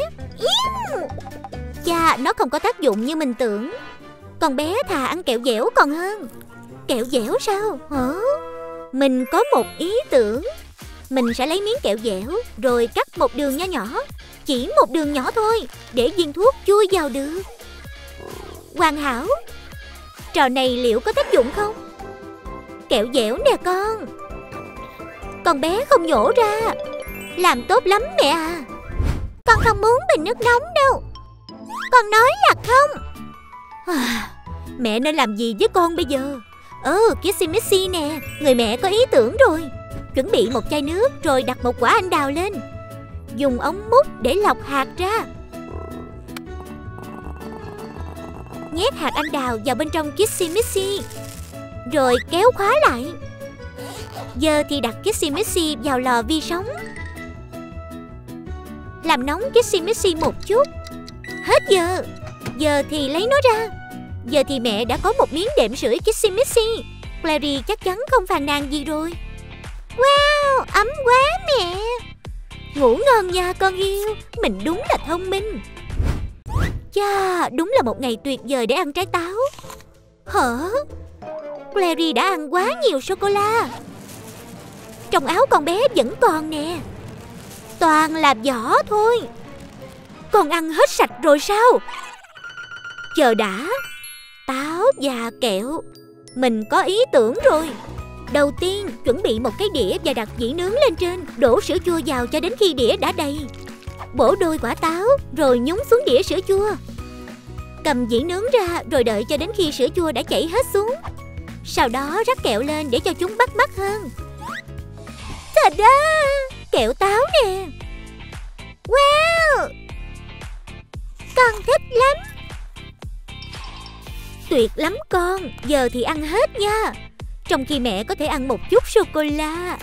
Chà, nó không có tác dụng như mình tưởng. Con bé thà ăn kẹo dẻo còn hơn. Kẹo dẻo sao? Mình có một ý tưởng. Mình sẽ lấy miếng kẹo dẻo rồi cắt một đường nho nhỏ. Chỉ một đường nhỏ thôi để viên thuốc chui vào được. Hoàn hảo. Trò này liệu có tác dụng không? Kẹo dẻo nè con. Con bé không nhổ ra. Làm tốt lắm mẹ à. Con không muốn bình nước nóng đâu. Con nói là không. Mẹ nên làm gì với con bây giờ? Kissy Missy nè. Người mẹ có ý tưởng rồi. Chuẩn bị một chai nước rồi đặt một quả anh đào lên. Dùng ống múc để lọc hạt ra. Nhét hạt anh đào vào bên trong Kissy Missy rồi kéo khóa lại. Giờ thì đặt Kissy Missy vào lò vi sóng. Làm nóng Kissy Missy một chút. Hết giờ. Giờ thì lấy nó ra. Giờ thì mẹ đã có một miếng đệm sưởi Kissy Missy. Clary chắc chắn không phàn nàn gì rồi. Wow, ấm quá mẹ. Ngủ ngon nha con yêu. Mình đúng là thông minh. Chà, đúng là một ngày tuyệt vời để ăn trái táo. Clary đã ăn quá nhiều sô-cô-la. Trong áo con bé vẫn còn nè. Toàn là vỏ thôi. Con ăn hết sạch rồi sao? Chờ đã. Táo và kẹo. Mình có ý tưởng rồi. Đầu tiên, chuẩn bị một cái đĩa và đặt dĩa nướng lên trên. Đổ sữa chua vào cho đến khi đĩa đã đầy. Bổ đôi quả táo rồi nhúng xuống đĩa sữa chua. Cầm dĩa nướng ra rồi đợi cho đến khi sữa chua đã chảy hết xuống. Sau đó rắc kẹo lên để cho chúng bắt mắt hơn. rồi đó. Kẹo táo nè. Wow, con thích lắm. Tuyệt lắm con, giờ thì ăn hết nha. Trong khi mẹ có thể ăn một chút sô-cô-la.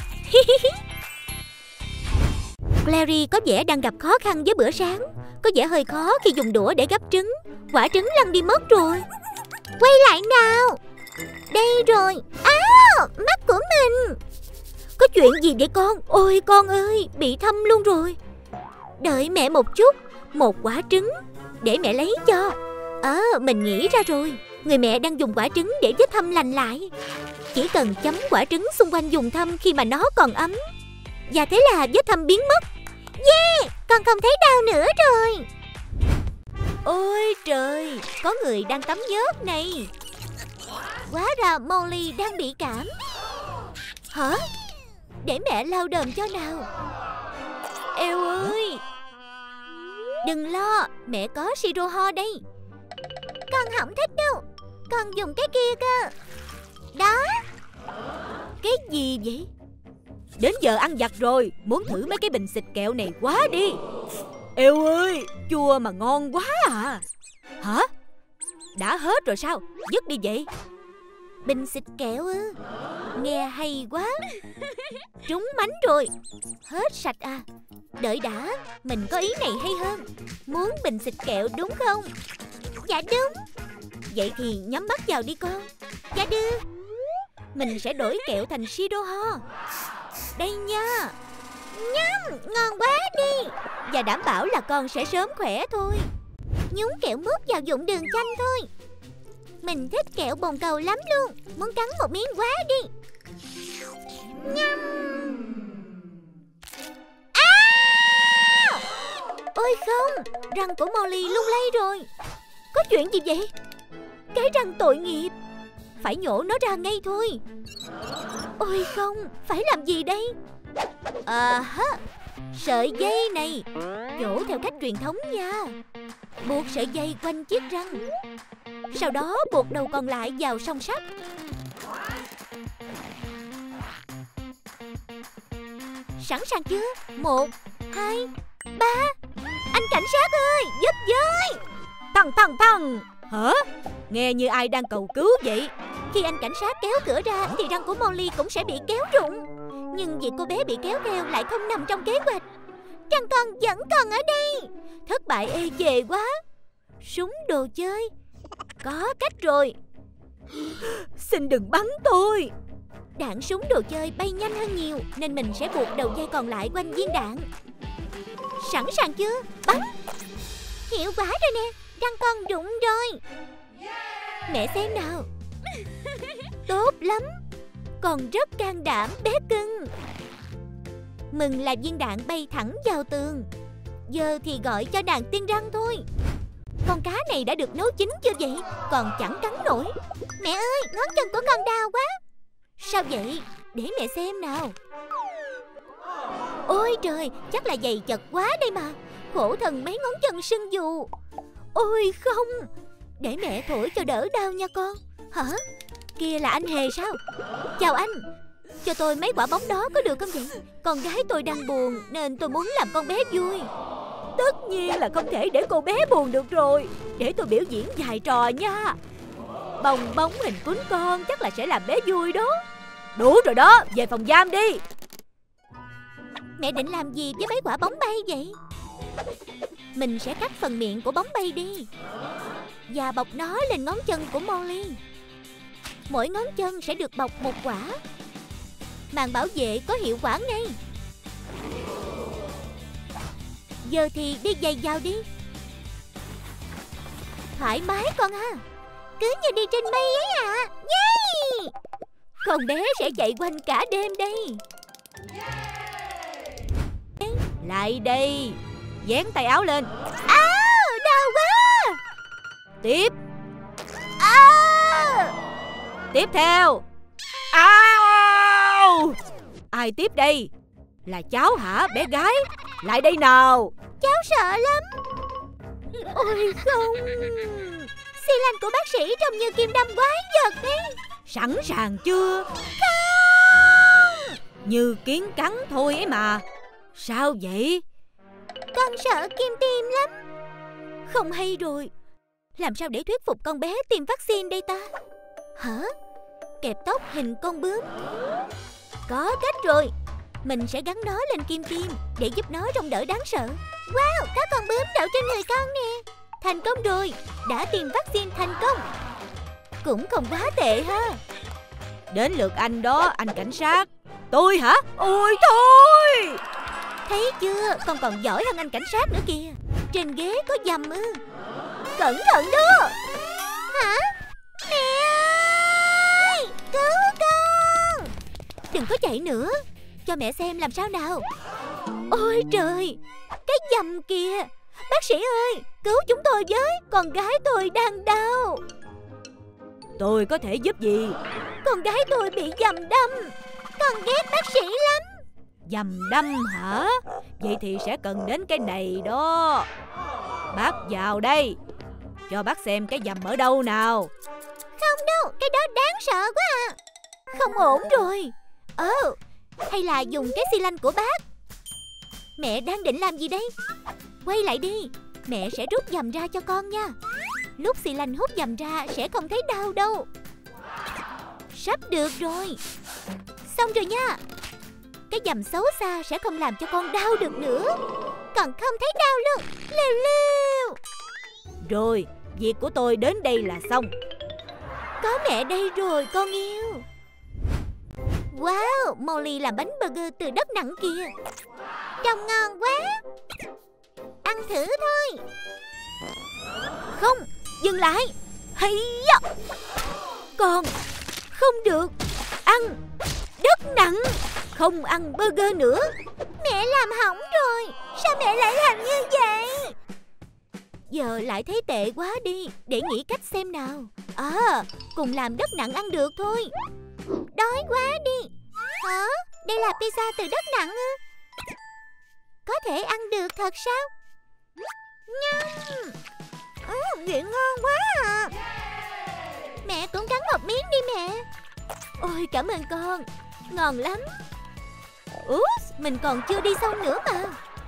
Clary có vẻ đang gặp khó khăn với bữa sáng. Có vẻ hơi khó khi dùng đũa để gắp trứng. Quả trứng lăn đi mất rồi. Quay lại nào. Đây rồi. Mắt của mình. Có chuyện gì vậy con? Ôi con ơi, bị thâm luôn rồi. Đợi mẹ một chút. Một quả trứng để mẹ lấy cho. Mình nghĩ ra rồi. Người mẹ đang dùng quả trứng để vết thâm lành lại. Chỉ cần chấm quả trứng xung quanh vùng thâm khi mà nó còn ấm, và thế là vết thâm biến mất. Yeah, con không thấy đau nữa rồi. Ôi trời, có người đang tắm nhớt này. Hóa ra Molly đang bị cảm. Hả? Để mẹ lau đờm cho nào. Eo ơi, đừng lo, mẹ có siro ho đây. Con không thích đâu. Con dùng cái kia cơ. Đó. Cái gì vậy? Đến giờ ăn vặt rồi, muốn thử mấy cái bình xịt kẹo này quá đi. Eo ơi, chua mà ngon quá à. Hả? Đã hết rồi sao? Dứt đi vậy. Bình xịt kẹo ư? Nghe hay quá. Trúng mánh rồi. Hết sạch à? Đợi đã, mình có ý này hay hơn. Muốn bình xịt kẹo đúng không? Dạ đúng. Vậy thì nhắm mắt vào đi con. Dạ đưa. Mình sẽ đổi kẹo thành siro ho. Đây nha. Nhâm, ngon quá đi. Và đảm bảo là con sẽ sớm khỏe thôi. Nhúng kẹo mút vào vụn đường chanh thôi. Mình thích kẹo bồn cầu lắm luôn. Muốn cắn một miếng quá đi. Nhâm. Ôi không, răng của Molly lung lay rồi. Có chuyện gì vậy? Cái răng tội nghiệp. Phải nhổ nó ra ngay thôi. Ôi không, phải làm gì đây? Sợi dây này. Nhổ theo cách truyền thống nha. Buộc sợi dây quanh chiếc răng. Sau đó buộc đầu còn lại vào song sắt. Sẵn sàng chưa? 1, 2, 3. Anh cảnh sát ơi, giúp với. Thằng. Hả? Nghe như ai đang cầu cứu vậy. Khi anh cảnh sát kéo cửa ra thì răng của Molly cũng sẽ bị kéo rụng. Nhưng việc cô bé bị kéo theo lại không nằm trong kế hoạch. Răng con vẫn còn ở đây. Thất bại ê chề quá. Súng đồ chơi. Có cách rồi. Xin đừng bắn tôi. Đạn súng đồ chơi bay nhanh hơn nhiều, nên mình sẽ buộc đầu dây còn lại quanh viên đạn. Sẵn sàng chưa? Bắn. Hiệu quả rồi nè. Răng con rụng rồi. Mẹ xem nào. Tốt lắm. Con rất can đảm bé cưng. Mừng là viên đạn bay thẳng vào tường. Giờ thì gọi cho đàn tiên răng thôi. Con cá này đã được nấu chín chưa vậy? Còn chẳng cắn nổi. Mẹ ơi, ngón chân của con đau quá. Sao vậy? Để mẹ xem nào. Ôi trời, chắc là giày chật quá đây mà. Khổ thân mấy ngón chân sưng dù. Ôi không. Để mẹ thổi cho đỡ đau nha con. Hả? Kia là anh Hề sao? Chào anh. Cho tôi mấy quả bóng đó có được không vậy? Con gái tôi đang buồn nên tôi muốn làm con bé vui. Tất nhiên là không thể để cô bé buồn được rồi. Để tôi biểu diễn vài trò nha. Bong bóng hình cún con chắc là sẽ làm bé vui đó. Đủ rồi đó, về phòng giam đi. Mẹ định làm gì với mấy quả bóng bay vậy? Mình sẽ cắt phần miệng của bóng bay đi và bọc nó lên ngón chân của Molly. Mỗi ngón chân sẽ được bọc một quả. Màn bảo vệ có hiệu quả ngay. Giờ thì đi giày vào đi. Thoải mái con ha. Cứ như đi trên mây ấy à. Yeah! Con bé sẽ chạy quanh cả đêm đây. Lại đây. Dán tay áo lên. Đau quá. Tiếp. À! Tiếp theo. Ai tiếp đây? Là cháu hả bé gái? Lại đây nào. Cháu sợ lắm. Ôi không. Xi lanh của bác sĩ trông như kim đâm quái vật ấy. Sẵn sàng chưa? Không. Như kiến cắn thôi ấy mà. Sao vậy? Con sợ kim tiêm lắm. Không hay rồi. Làm sao để thuyết phục con bé tiêm vaccine đây ta? Hả? Kẹp tóc hình con bướm. Có cách rồi. Mình sẽ gắn nó lên kim tiêm để giúp nó trông đỡ đáng sợ. Wow, có con bướm đậu trên người con nè. Thành công rồi. Đã tiêm vaccine thành công. Cũng không quá tệ ha. Đến lượt anh đó, anh cảnh sát. Tôi hả? Ôi thôi. Thấy chưa, con còn giỏi hơn anh cảnh sát nữa kìa. Trên ghế có dầm ư? Cẩn thận đó. Hả? Mẹ ơi, cứu con. Đừng có chạy nữa. Cho mẹ xem làm sao nào. Ôi trời, cái dầm kìa. Bác sĩ ơi, cứu chúng tôi với. Con gái tôi đang đau. Tôi có thể giúp gì? Con gái tôi bị dầm đâm. Con ghét bác sĩ lắm. Dầm đâm hả? Vậy thì sẽ cần đến cái này đó. Bác vào đây. Cho bác xem cái dầm ở đâu nào. Không đâu, cái đó đáng sợ quá à. Không ổn rồi. Hay là dùng cái xi lanh của bác. Mẹ đang định làm gì đây? Quay lại đi. Mẹ sẽ rút dầm ra cho con nha. Lúc xi lanh hút dầm ra sẽ không thấy đau đâu. Sắp được rồi. Xong rồi nha. Cái dầm xấu xa sẽ không làm cho con đau được nữa. Còn không thấy đau luôn. Lêu lêu. Rồi, việc của tôi đến đây là xong. Có mẹ đây rồi con yêu. Wow, Molly làm bánh burger từ đất nặng kìa. Trông ngon quá. Ăn thử thôi. Không, dừng lại. Hay da. Con không được ăn đất nặng. Không ăn burger nữa. Mẹ làm hỏng rồi. Sao mẹ lại làm như vậy? Giờ lại thấy tệ quá đi. Để nghĩ cách xem nào. Cùng làm đất nặng ăn được thôi. Đói quá đi. Hả? Đây là pizza từ đất nặng ư? Có thể ăn được thật sao? Nhâm. Vị ngon quá à. Mẹ cũng cắn một miếng đi mẹ. Ôi cảm ơn con. Ngon lắm. Mình còn chưa đi xong nữa mà.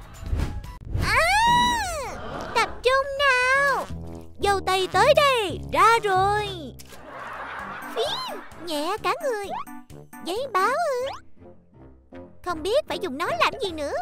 Tập trung nào. Dâu tây tới đây. Ra rồi. Nhẹ cả người. Giấy báo ư? Không biết phải dùng nó làm gì nữa.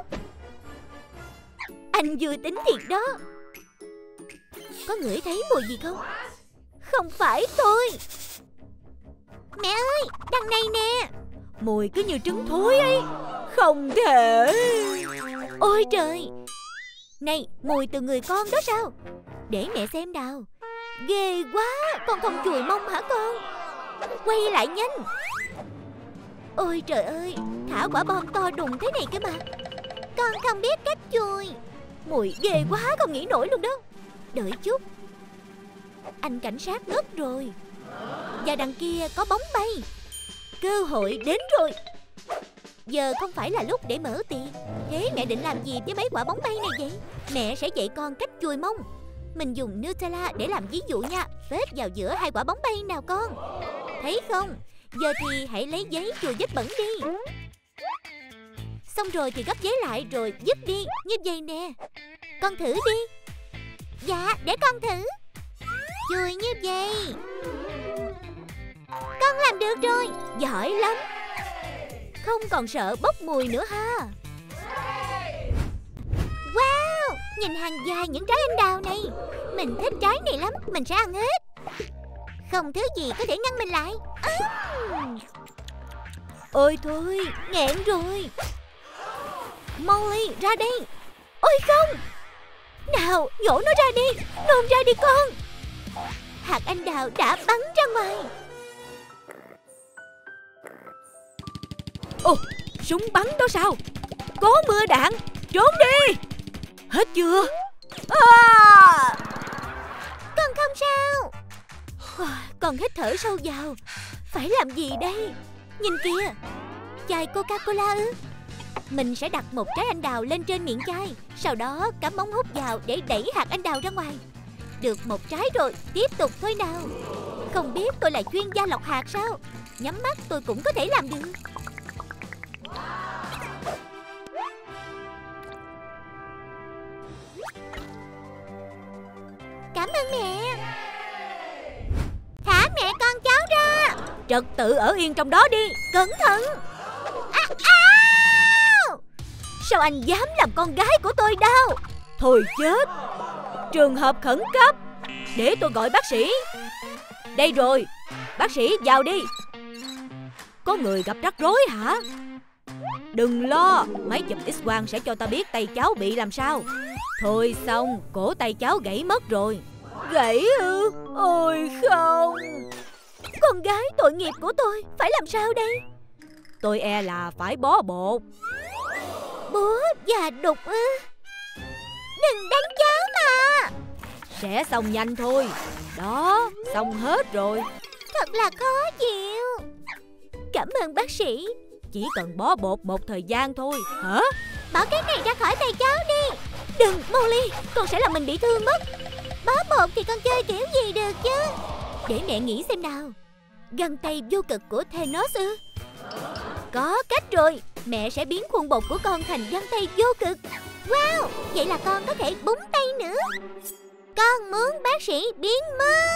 Anh vừa tính thiệt đó. Có ngửi thấy mùi gì không? Không phải tôi. Mẹ ơi, đằng này nè. Mùi cứ như trứng thối ấy. Không thể. Ôi trời. Này, mùi từ người con đó sao? Để mẹ xem nào. Ghê quá. Con không chùi mông hả con? Quay lại nhanh. Ôi trời ơi, thả quả bom to đùng thế này cơ mà. Con không biết cách chùi. Mùi ghê quá không nghĩ nổi luôn đó. Đợi chút. Anh cảnh sát ngất rồi. Và đằng kia có bóng bay. Cơ hội đến rồi. Giờ không phải là lúc để mở tiệc. Thế mẹ định làm gì với mấy quả bóng bay này vậy? Mẹ sẽ dạy con cách chùi mông. Mình dùng Nutella để làm ví dụ nha. Phết vào giữa hai quả bóng bay nào con. Thấy không? Giờ thì hãy lấy giấy chùi vết bẩn đi. Xong rồi thì gấp giấy lại rồi dứt đi. Như vậy nè. Con thử đi. Dạ, để con thử. Chùi như vậy. Con làm được rồi. Giỏi lắm. Không còn sợ bốc mùi nữa ha. Wow, nhìn hàng dài những trái anh đào này. Mình thích trái này lắm. Mình sẽ ăn hết. Không thứ gì có thể ngăn mình lại. Ôi thôi, nghẹn rồi. Molly, ra đây. Ôi không. Nào, nhổ nó ra đi. Nôn ra đi con. Hạt anh đào đã bắn ra ngoài. Ồ, súng bắn đó sao? Có mưa đạn. Trốn đi. Hết chưa? Con không sao. Con hít thở sâu vào. Phải làm gì đây? Nhìn kìa. Chai Coca-Cola ư? Mình sẽ đặt một trái anh đào lên trên miệng chai. Sau đó cắm ống hút vào để đẩy hạt anh đào ra ngoài. Được một trái rồi, tiếp tục thôi nào. Không biết tôi là chuyên gia lọc hạt sao? Nhắm mắt tôi cũng có thể làm được. Trật tự ở yên trong đó đi. Cẩn thận. Sao anh dám làm con gái của tôi đau? Thôi chết. Trường hợp khẩn cấp. Để tôi gọi bác sĩ. Đây rồi. Bác sĩ vào đi. Có người gặp rắc rối hả? Đừng lo, máy chụp X-quang sẽ cho ta biết tay cháu bị làm sao. Thôi xong, cổ tay cháu gãy mất rồi. Gãy ư? Ôi không. Con gái tội nghiệp của tôi phải làm sao đây? Tôi e là phải bó bột. Bố già đục ư? Đừng đánh cháu mà. Sẽ xong nhanh thôi. Đó, xong hết rồi. Thật là khó chịu. Cảm ơn bác sĩ. Chỉ cần bó bột một thời gian thôi. Hả? Bỏ cái này ra khỏi tay cháu đi. Đừng, Molly, con sẽ làm mình bị thương mất. Bó bột thì con chơi kiểu gì được chứ? Để mẹ nghĩ xem nào. Găng tay vô cực của Thanos ư? Có cách rồi. Mẹ sẽ biến khuôn bột của con thành găng tay vô cực. Wow, vậy là con có thể búng tay nữa. Con muốn bác sĩ biến mất.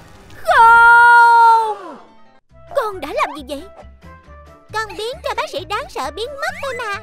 Không. Con đã làm gì vậy? Con biến cho bác sĩ đáng sợ biến mất thôi mà.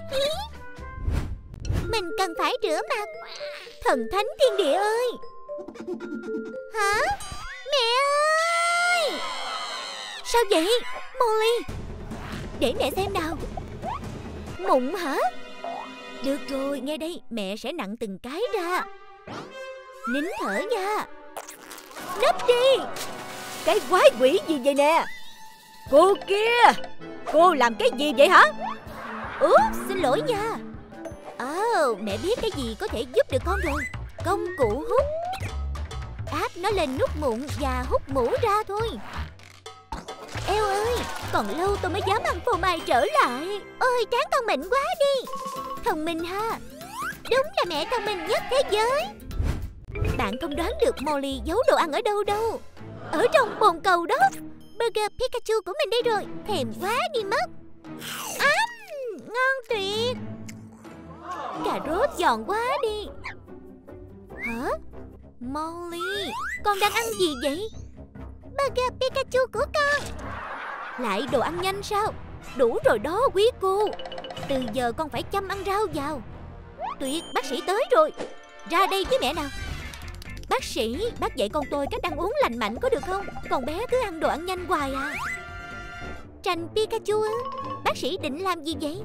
Mình cần phải rửa mặt. Thần thánh thiên địa ơi. Hả? Mẹ ơi. Sao vậy Molly? Để mẹ xem nào. Mụn hả? Được rồi, nghe đây, mẹ sẽ nặn từng cái ra. Nín thở nha. Nấp đi. Cái quái quỷ gì vậy nè? Cô kia, cô làm cái gì vậy hả? Xin lỗi nha. Mẹ biết cái gì có thể giúp được con rồi. Công cụ hút. Áp nó lên nút mụn và hút mũ ra thôi. Eo ơi, còn lâu tôi mới dám ăn phô mai trở lại. Ôi, trán con mịn quá đi. Thông minh ha. Đúng là mẹ thông minh nhất thế giới. Bạn không đoán được Molly giấu đồ ăn ở đâu đâu. Ở trong bồn cầu đó. Burger Pikachu của mình đây rồi. Thèm quá đi mất. Ngon tuyệt. Cà rốt giòn quá đi. Hả? Molly, con đang ăn gì vậy? Burger Pikachu của con. Lại đồ ăn nhanh sao? Đủ rồi đó quý cô. Từ giờ con phải chăm ăn rau vào. Tuyệt, bác sĩ tới rồi. Ra đây với mẹ nào. Bác sĩ, bác dạy con tôi cách ăn uống lành mạnh có được không? Con bé cứ ăn đồ ăn nhanh hoài à. Tranh Pikachu ư? Bác sĩ định làm gì vậy?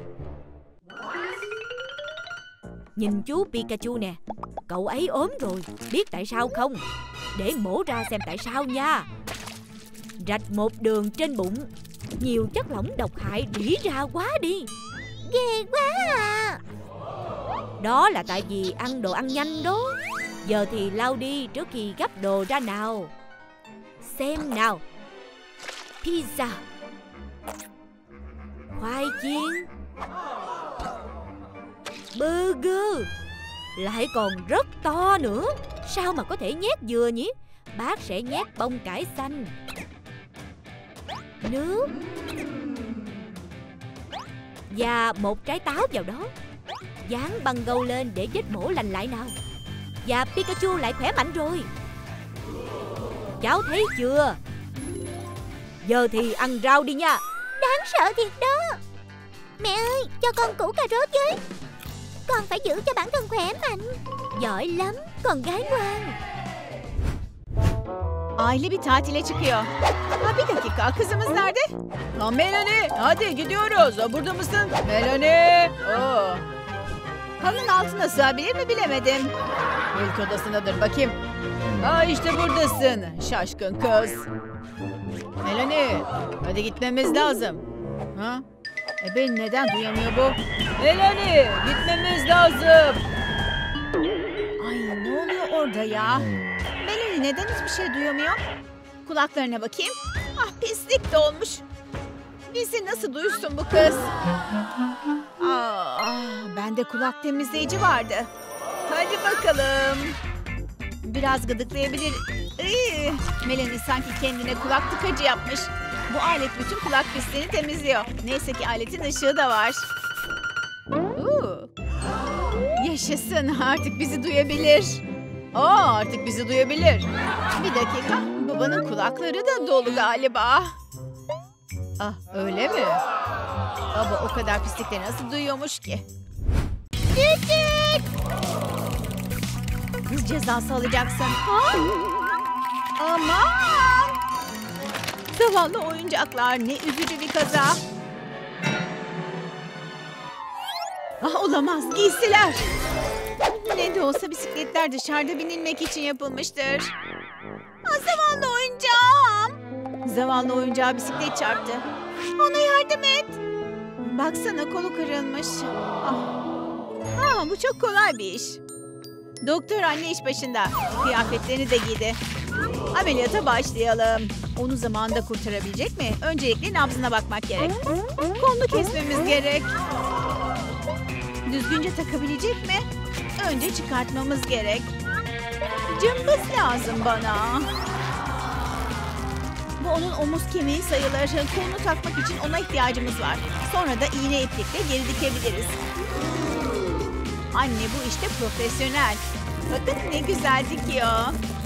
Nhìn chú Pikachu nè. Cậu ấy ốm rồi. Biết tại sao không? Để mổ ra xem tại sao nha. Rạch một đường trên bụng. Nhiều chất lỏng độc hại rỉ ra quá đi. Ghê quá à. Đó là tại vì ăn đồ ăn nhanh đó. Giờ thì lau đi trước khi gắp đồ ra nào. Xem nào. Pizza, khoai chiên, burger. Lại còn rất to nữa. Sao mà có thể nhét dừa nhỉ? Bác sẽ nhét bông cải xanh, nước và một trái táo vào đó. Dán băng gâu lên để vết mổ lành lại nào. Và Pikachu lại khỏe mạnh rồi. Cháu thấy chưa? Giờ thì ăn rau đi nha. Đáng sợ thiệt đó. Mẹ ơi, cho con củ cà rốt với. Con phải giữ cho bản thân khỏe mạnh. Giỏi lắm, con gái ngoan. Aile bir tatile çıkıyor. Bir dakika, kızımız nerede? Melanie, hadi gidiyoruz. Burada mısın? Melanie. Halının altına sığabilir mi bilemedim. İlk odasındadır, bakayım. İşte buradasın, şaşkın kız. Melanie, hadi gitmemiz lazım. Beni neden duyamıyor bu? Melanie, gitmemiz lazım. Ay, ne oluyor orada ya? Melanie neden hiçbir şey duyamıyor? Kulaklarına bakayım. Pislik de olmuş. Bizi nasıl duysun bu kız? Bende kulak temizleyici vardı. Hadi bakalım. Biraz gıdıklayabilir. Melanie sanki kendine kulak tıkacı yapmış. Bu alet bütün kulak pisliğini temizliyor. Neyse ki aletin ışığı da var. Yaşasın, artık bizi duyabilir. Artık bizi duyabilir. Bir dakika, babanın kulakları da dolu galiba. Ah, öyle mi? Baba o kadar pislikleri nasıl duyuyormuş ki? Hız cezası alacaksın. Ha? Aman! Zavallı oyuncaklar, ne üzücü bir kaza. Ah, olamaz, giysiler. Ne de olsa bisikletler dışarıda binilmek için yapılmıştır. Ah, zavallı oyuncağım. Zavallı oyuncağa bisiklet çarptı. Ona yardım et. Baksana, kolu kırılmış. Bu çok kolay bir iş. Doktor anne iş başında. Kıyafetlerini de giydi. Ameliyata başlayalım. Onu zamanında kurtarabilecek mi? Öncelikle nabzına bakmak gerek. Kolunu kesmemiz gerek. Düzgünce takabilecek mi? Önce çıkartmamız gerek. Cımbız lazım bana. Bu onun omuz kemiği sayılır. Kolunu takmak için ona ihtiyacımız var. Sonra da iğne iplikle geri dikebiliriz. Anne bu işte profesyonel. Bakın ne güzel dikiyor.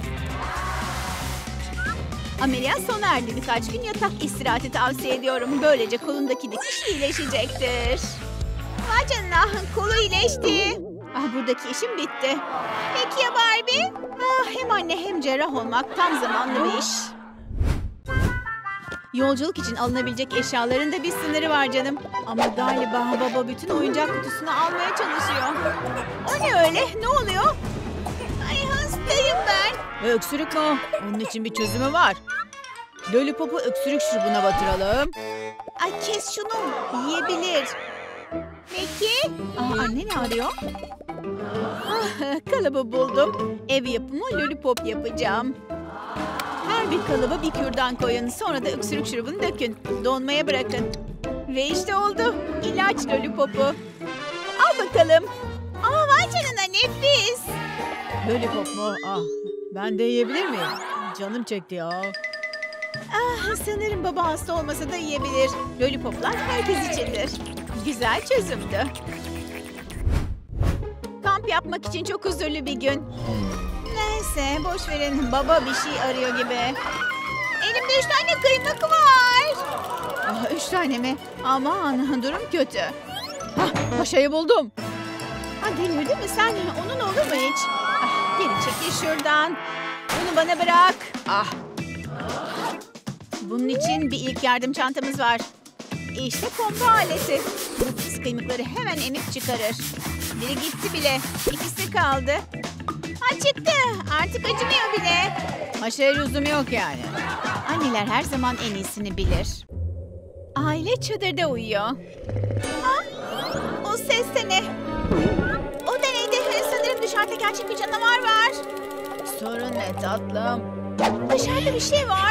Ameliyat sona erdi. Birkaç gün yatak istirahati tavsiye ediyorum. Böylece kolundaki dikiş iyileşecektir. Vay canına, kolu iyileşti. Buradaki işim bitti. Peki ya Barbie? Hem anne hem cerrah olmak tam zamanlı bir iş. Yolculuk için alınabilecek eşyaların da bir sınırı var canım. Ama galiba baba bütün oyuncak kutusunu almaya çalışıyor. O ne öyle? Ne oluyor? Ay, hastayım ben. Öksürük mü o? Onun için bir çözümü var. Lollipop'u öksürük şurubuna batıralım. Ay, kes şunu. Yiyebilir. Peki. Anne ne arıyor? Kalıbı buldum. Ev yapımı lollipop yapacağım. Her bir kalıba bir kürdan koyun. Sonra da öksürük şurubunu dökün. Donmaya bırakın. Ve işte oldu. İlaç lollipopu. Al bakalım. Vay canına, nefis. Lollipop mu? Ben de yiyebilir miyim? Canım çekti ya. Sanırım baba hasta olmasa da yiyebilir. Lollipoplar herkes içindir. Güzel çözümdü. Kamp yapmak için çok huzurlu bir gün. Neyse, boş verin. Baba bir şey arıyor gibi. Elimde 3 tane kıymık var. 3 tane mi? Aman, durum kötü. Paşayı buldum. Delirdin mi sen? Onun olur mu hiç? Geri çekil şuradan. Bunu bana bırak. Bunun için bir ilk yardım çantamız var. İşte pompa aleti. Bu pis kıymıkları hemen emip çıkarır. Biri gitti bile. İkisi kaldı. Çıktı. Artık acımıyor bile. Aşağı lüzum yok yani. Anneler her zaman en iyisini bilir. Aile çadırda uyuyor. O ses de ne? O da neydi? Sanırım dışarıda gerçek bir canavar var. Sorun ne tatlım? Dışarıda bir şey var.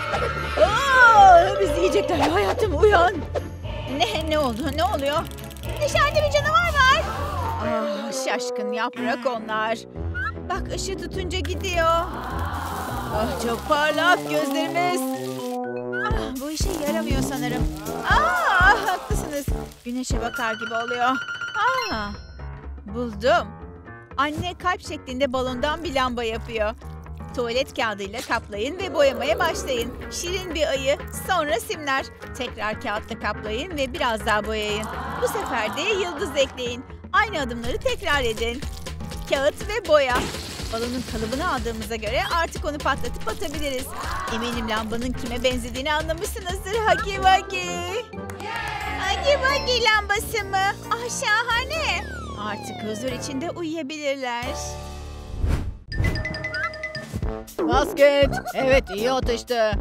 Bizi yiyecekler. Hayatım, uyan. Ne oldu? Ne oluyor? Dışarıda bir canavar var. Şaşkın yaprak onlar. Bak, ışığı tutunca gidiyor. Çok parlak gözlerimiz. Bu işe yaramıyor sanırım. Haklısınız. Güneşe bakar gibi oluyor. Buldum. Anne kalp şeklinde balondan bir lamba yapıyor. Tuvalet kağıdıyla kaplayın ve boyamaya başlayın. Şirin bir ayı, sonra simler. Tekrar kağıtla kaplayın ve biraz daha boyayın. Bu sefer de yıldız ekleyin. Aynı adımları tekrar edin. Kağıt ve boya. Balonun kalıbını aldığımıza göre artık onu patlatıp atabiliriz. Eminim lambanın kime benzediğini anlamışsınızdır. Huggy Wuggy. Huggy Wuggy lambası mı? Şahane. Artık huzur içinde uyuyabilirler. Basket. Evet, iyi atıştı.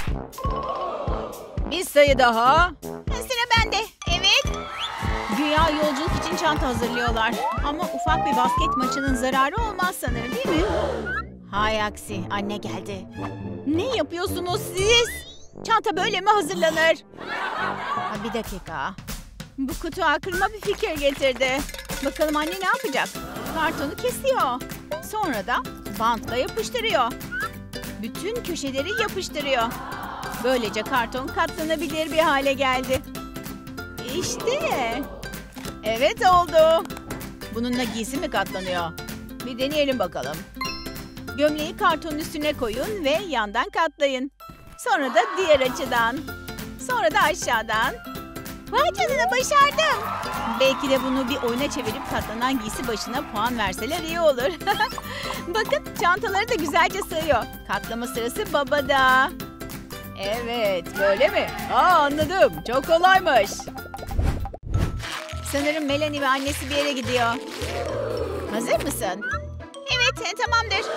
Bir sayı daha. Sıra bende. Evet. Güya yolculuk için çanta hazırlıyorlar. Ama ufak bir basket maçının zararı olmaz sanırım, değil mi? Hay aksi, anne geldi. Ne yapıyorsunuz siz? Çanta böyle mi hazırlanır? Bir dakika. Bu kutu aklıma bir fikir getirdi. Bakalım anne ne yapacak? Kartonu kesiyor. Sonra da bantla yapıştırıyor. Bütün köşeleri yapıştırıyor. Böylece karton katlanabilir bir hale geldi. İşte. Evet, oldu. Bununla giysi mi katlanıyor? Bir deneyelim bakalım. Gömleği kartonun üstüne koyun ve yandan katlayın. Sonra da diğer açıdan. Sonra da aşağıdan. Vay canına, başardım. Belki de bunu bir oyuna çevirip katlanan giysi başına puan verseler iyi olur. Bakın, çantaları da güzelce sığıyor. Katlama sırası babada. Evet, böyle mi? Anladım. Çok kolaymış. Sanırım Melanie ve annesi bir yere gidiyor. Hazır mısın? Evet, tamamdır.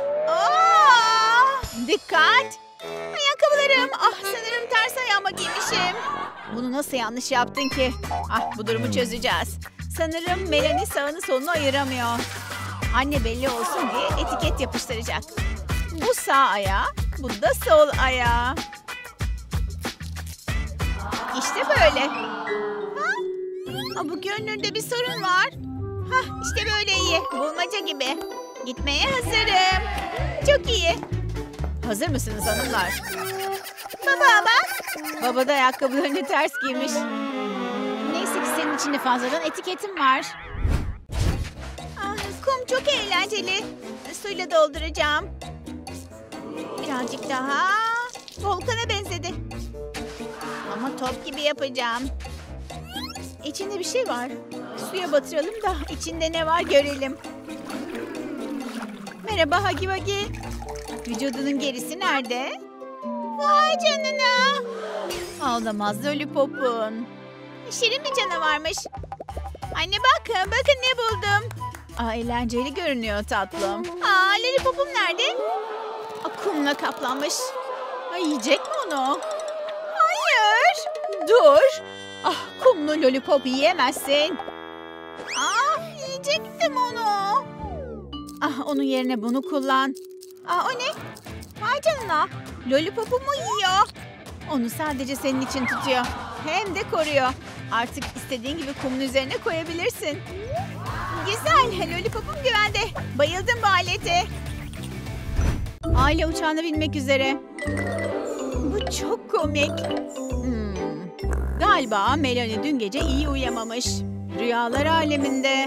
Dikkat! Ayakkabılarım. Sanırım ters ayağıma giymişim. Bunu nasıl yanlış yaptın ki? Bu durumu çözeceğiz. Sanırım Melanie sağını solunu ayıramıyor. Anne belli olsun diye etiket yapıştıracak. Bu sağ ayağı, bu da sol ayağı. İşte böyle. Bu görünürde bir sorun var. İşte böyle iyi. Bulmaca gibi. Gitmeye hazırım. Çok iyi. Hazır mısınız hanımlar? Baba bak. Baba da ayakkabılarını ters giymiş. Neyse ki senin içinde fazladan etiketim var. Kum çok eğlenceli. Suyla dolduracağım. Birazcık daha. Volkana benzedi. Ama top gibi yapacağım. İçinde bir şey var. Suya batıralım da içinde ne var görelim. Merhaba Hagi Vagi. Vücudunun gerisi nerede? Vay canına. Ağlamaz Lollipop'un. Şirin bir canavarmış. Anne bakın ne buldum. Eğlenceli görünüyor tatlım. Lollipop'um nerede? Kumla kaplanmış. Yiyecek mi onu? Hayır. Dur. Kumlu lollipop yiyemezsin. Yiyecektim onu. Onun yerine bunu kullan. O ne? Vay canına. Lollipopumu yiyor. Onu sadece senin için tutuyor. Hem de koruyor. Artık istediğin gibi kumun üzerine koyabilirsin. Güzel. Lollipopum güvende. Bayıldım bu alete. Aile uçağına binmek üzere. Bu çok komik. Galiba Melanie dün gece iyi uyuyamamış. Rüyalar aleminde.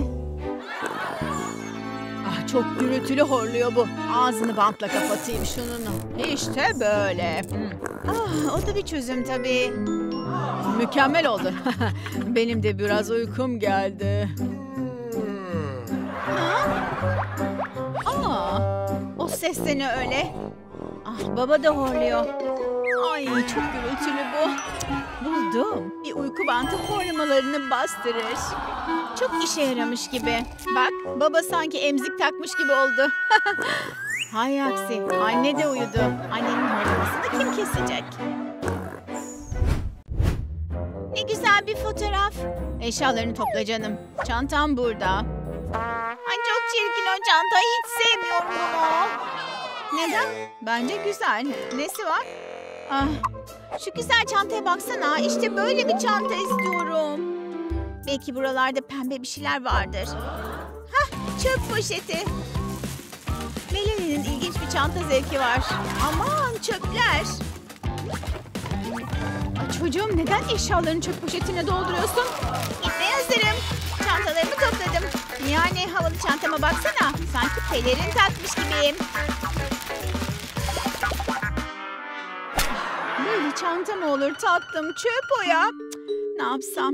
Çok gürültülü horluyor bu. Ağzını bantla kapatayım şunun. İşte böyle. O da bir çözüm tabii. Mükemmel oldu. Benim de biraz uykum geldi. O ses de ne öyle? Baba da horluyor. Ay çok gürültülü bu. Buldum. Bir uyku bandı horlamalarını bastırır. Çok işe yaramış gibi. Bak baba sanki emzik takmış gibi oldu. Hay aksi. Anne de uyudu. Annenin horlamasını kim kesecek? Ne güzel bir fotoğraf. Eşyalarını topla canım. Çantam burada. Ay çok çirkin o çanta. Hiç sevmiyorum bunu. Neden? Bence güzel. Nesi var? Şu güzel çantaya baksana. İşte böyle bir çanta istiyorum. Belki buralarda pembe bir şeyler vardır. Çöp poşeti. Melanie'nin ilginç bir çanta zevki var. Aman çöpler. Çocuğum neden eşyalarını çöp poşetine dolduruyorsun? Gitmeye hazırım. Çantalarımı topladım. Yani havalı çantama baksana. Sanki pelerin takmış gibiyim. Böyle çanta mı olur tatlım? Çöp o ya. Ne yapsam?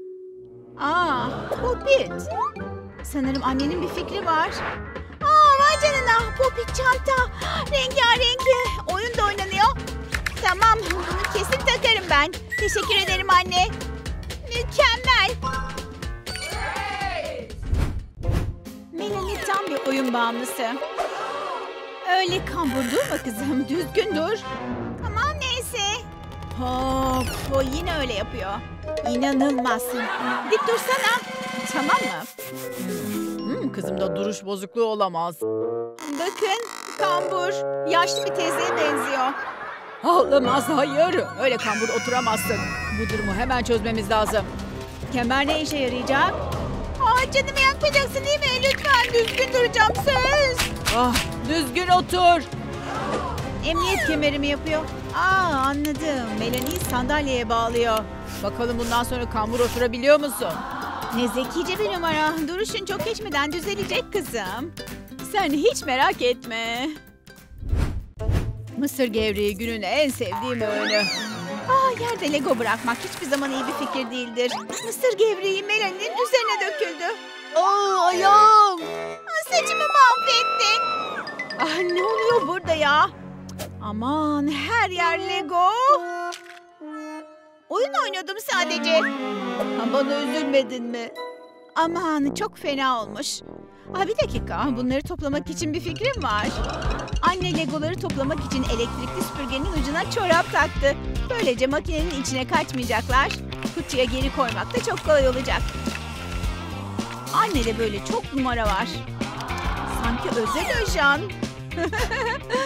Popit. Sanırım annenin bir fikri var. Vay canına. Popit çanta. Rengarenk. Oyun da oynanıyor. Tamam. Bunu kesin takarım ben. Teşekkür ederim anne. Mükemmel. Melanie tam bir oyun bağımlısı. Öyle kambur durma kızım. Düzgün dur. Tamam neyse. Hop. O yine öyle yapıyor. İnanılmazsın. Dik dursana. Tamam mı? Kızımda duruş bozukluğu olamaz. Bakın kambur. Yaşlı bir teyzeye benziyor. Olamaz hayır. Öyle kambur oturamazsın. Bu durumu hemen çözmemiz lazım. Kemer ne işe yarayacak? Canımı yakmayacaksın değil mi? Lütfen düzgün duracağım söz. Düzgün otur. Emniyet kemerimi yapıyor. Anladım. Melanie'yi sandalyeye bağlıyor. Bakalım bundan sonra kambur oturabiliyor musun? Ne zekice bir numara. Duruşun çok geçmeden düzelecek kızım. Sen hiç merak etme. Mısır gevreği günün en sevdiğim öğünü. Yerde Lego bırakmak hiçbir zaman iyi bir fikir değildir. Mısır gevreği Melanie'nin üzerine döküldü. Ayağım. Saçımı mahvettin. Ne oluyor burada ya? Aman her yer Lego. Oyun oynuyordum sadece. Bana üzülmedin mi? Aman çok fena olmuş. Bir dakika, bunları toplamak için bir fikrim var. Anne Legoları toplamak için elektrikli süpürgenin ucuna çorap taktı. Böylece makinenin içine kaçmayacaklar. Kutuya geri koymak da çok kolay olacak. Annede böyle çok numara var. Sanki özel ajan.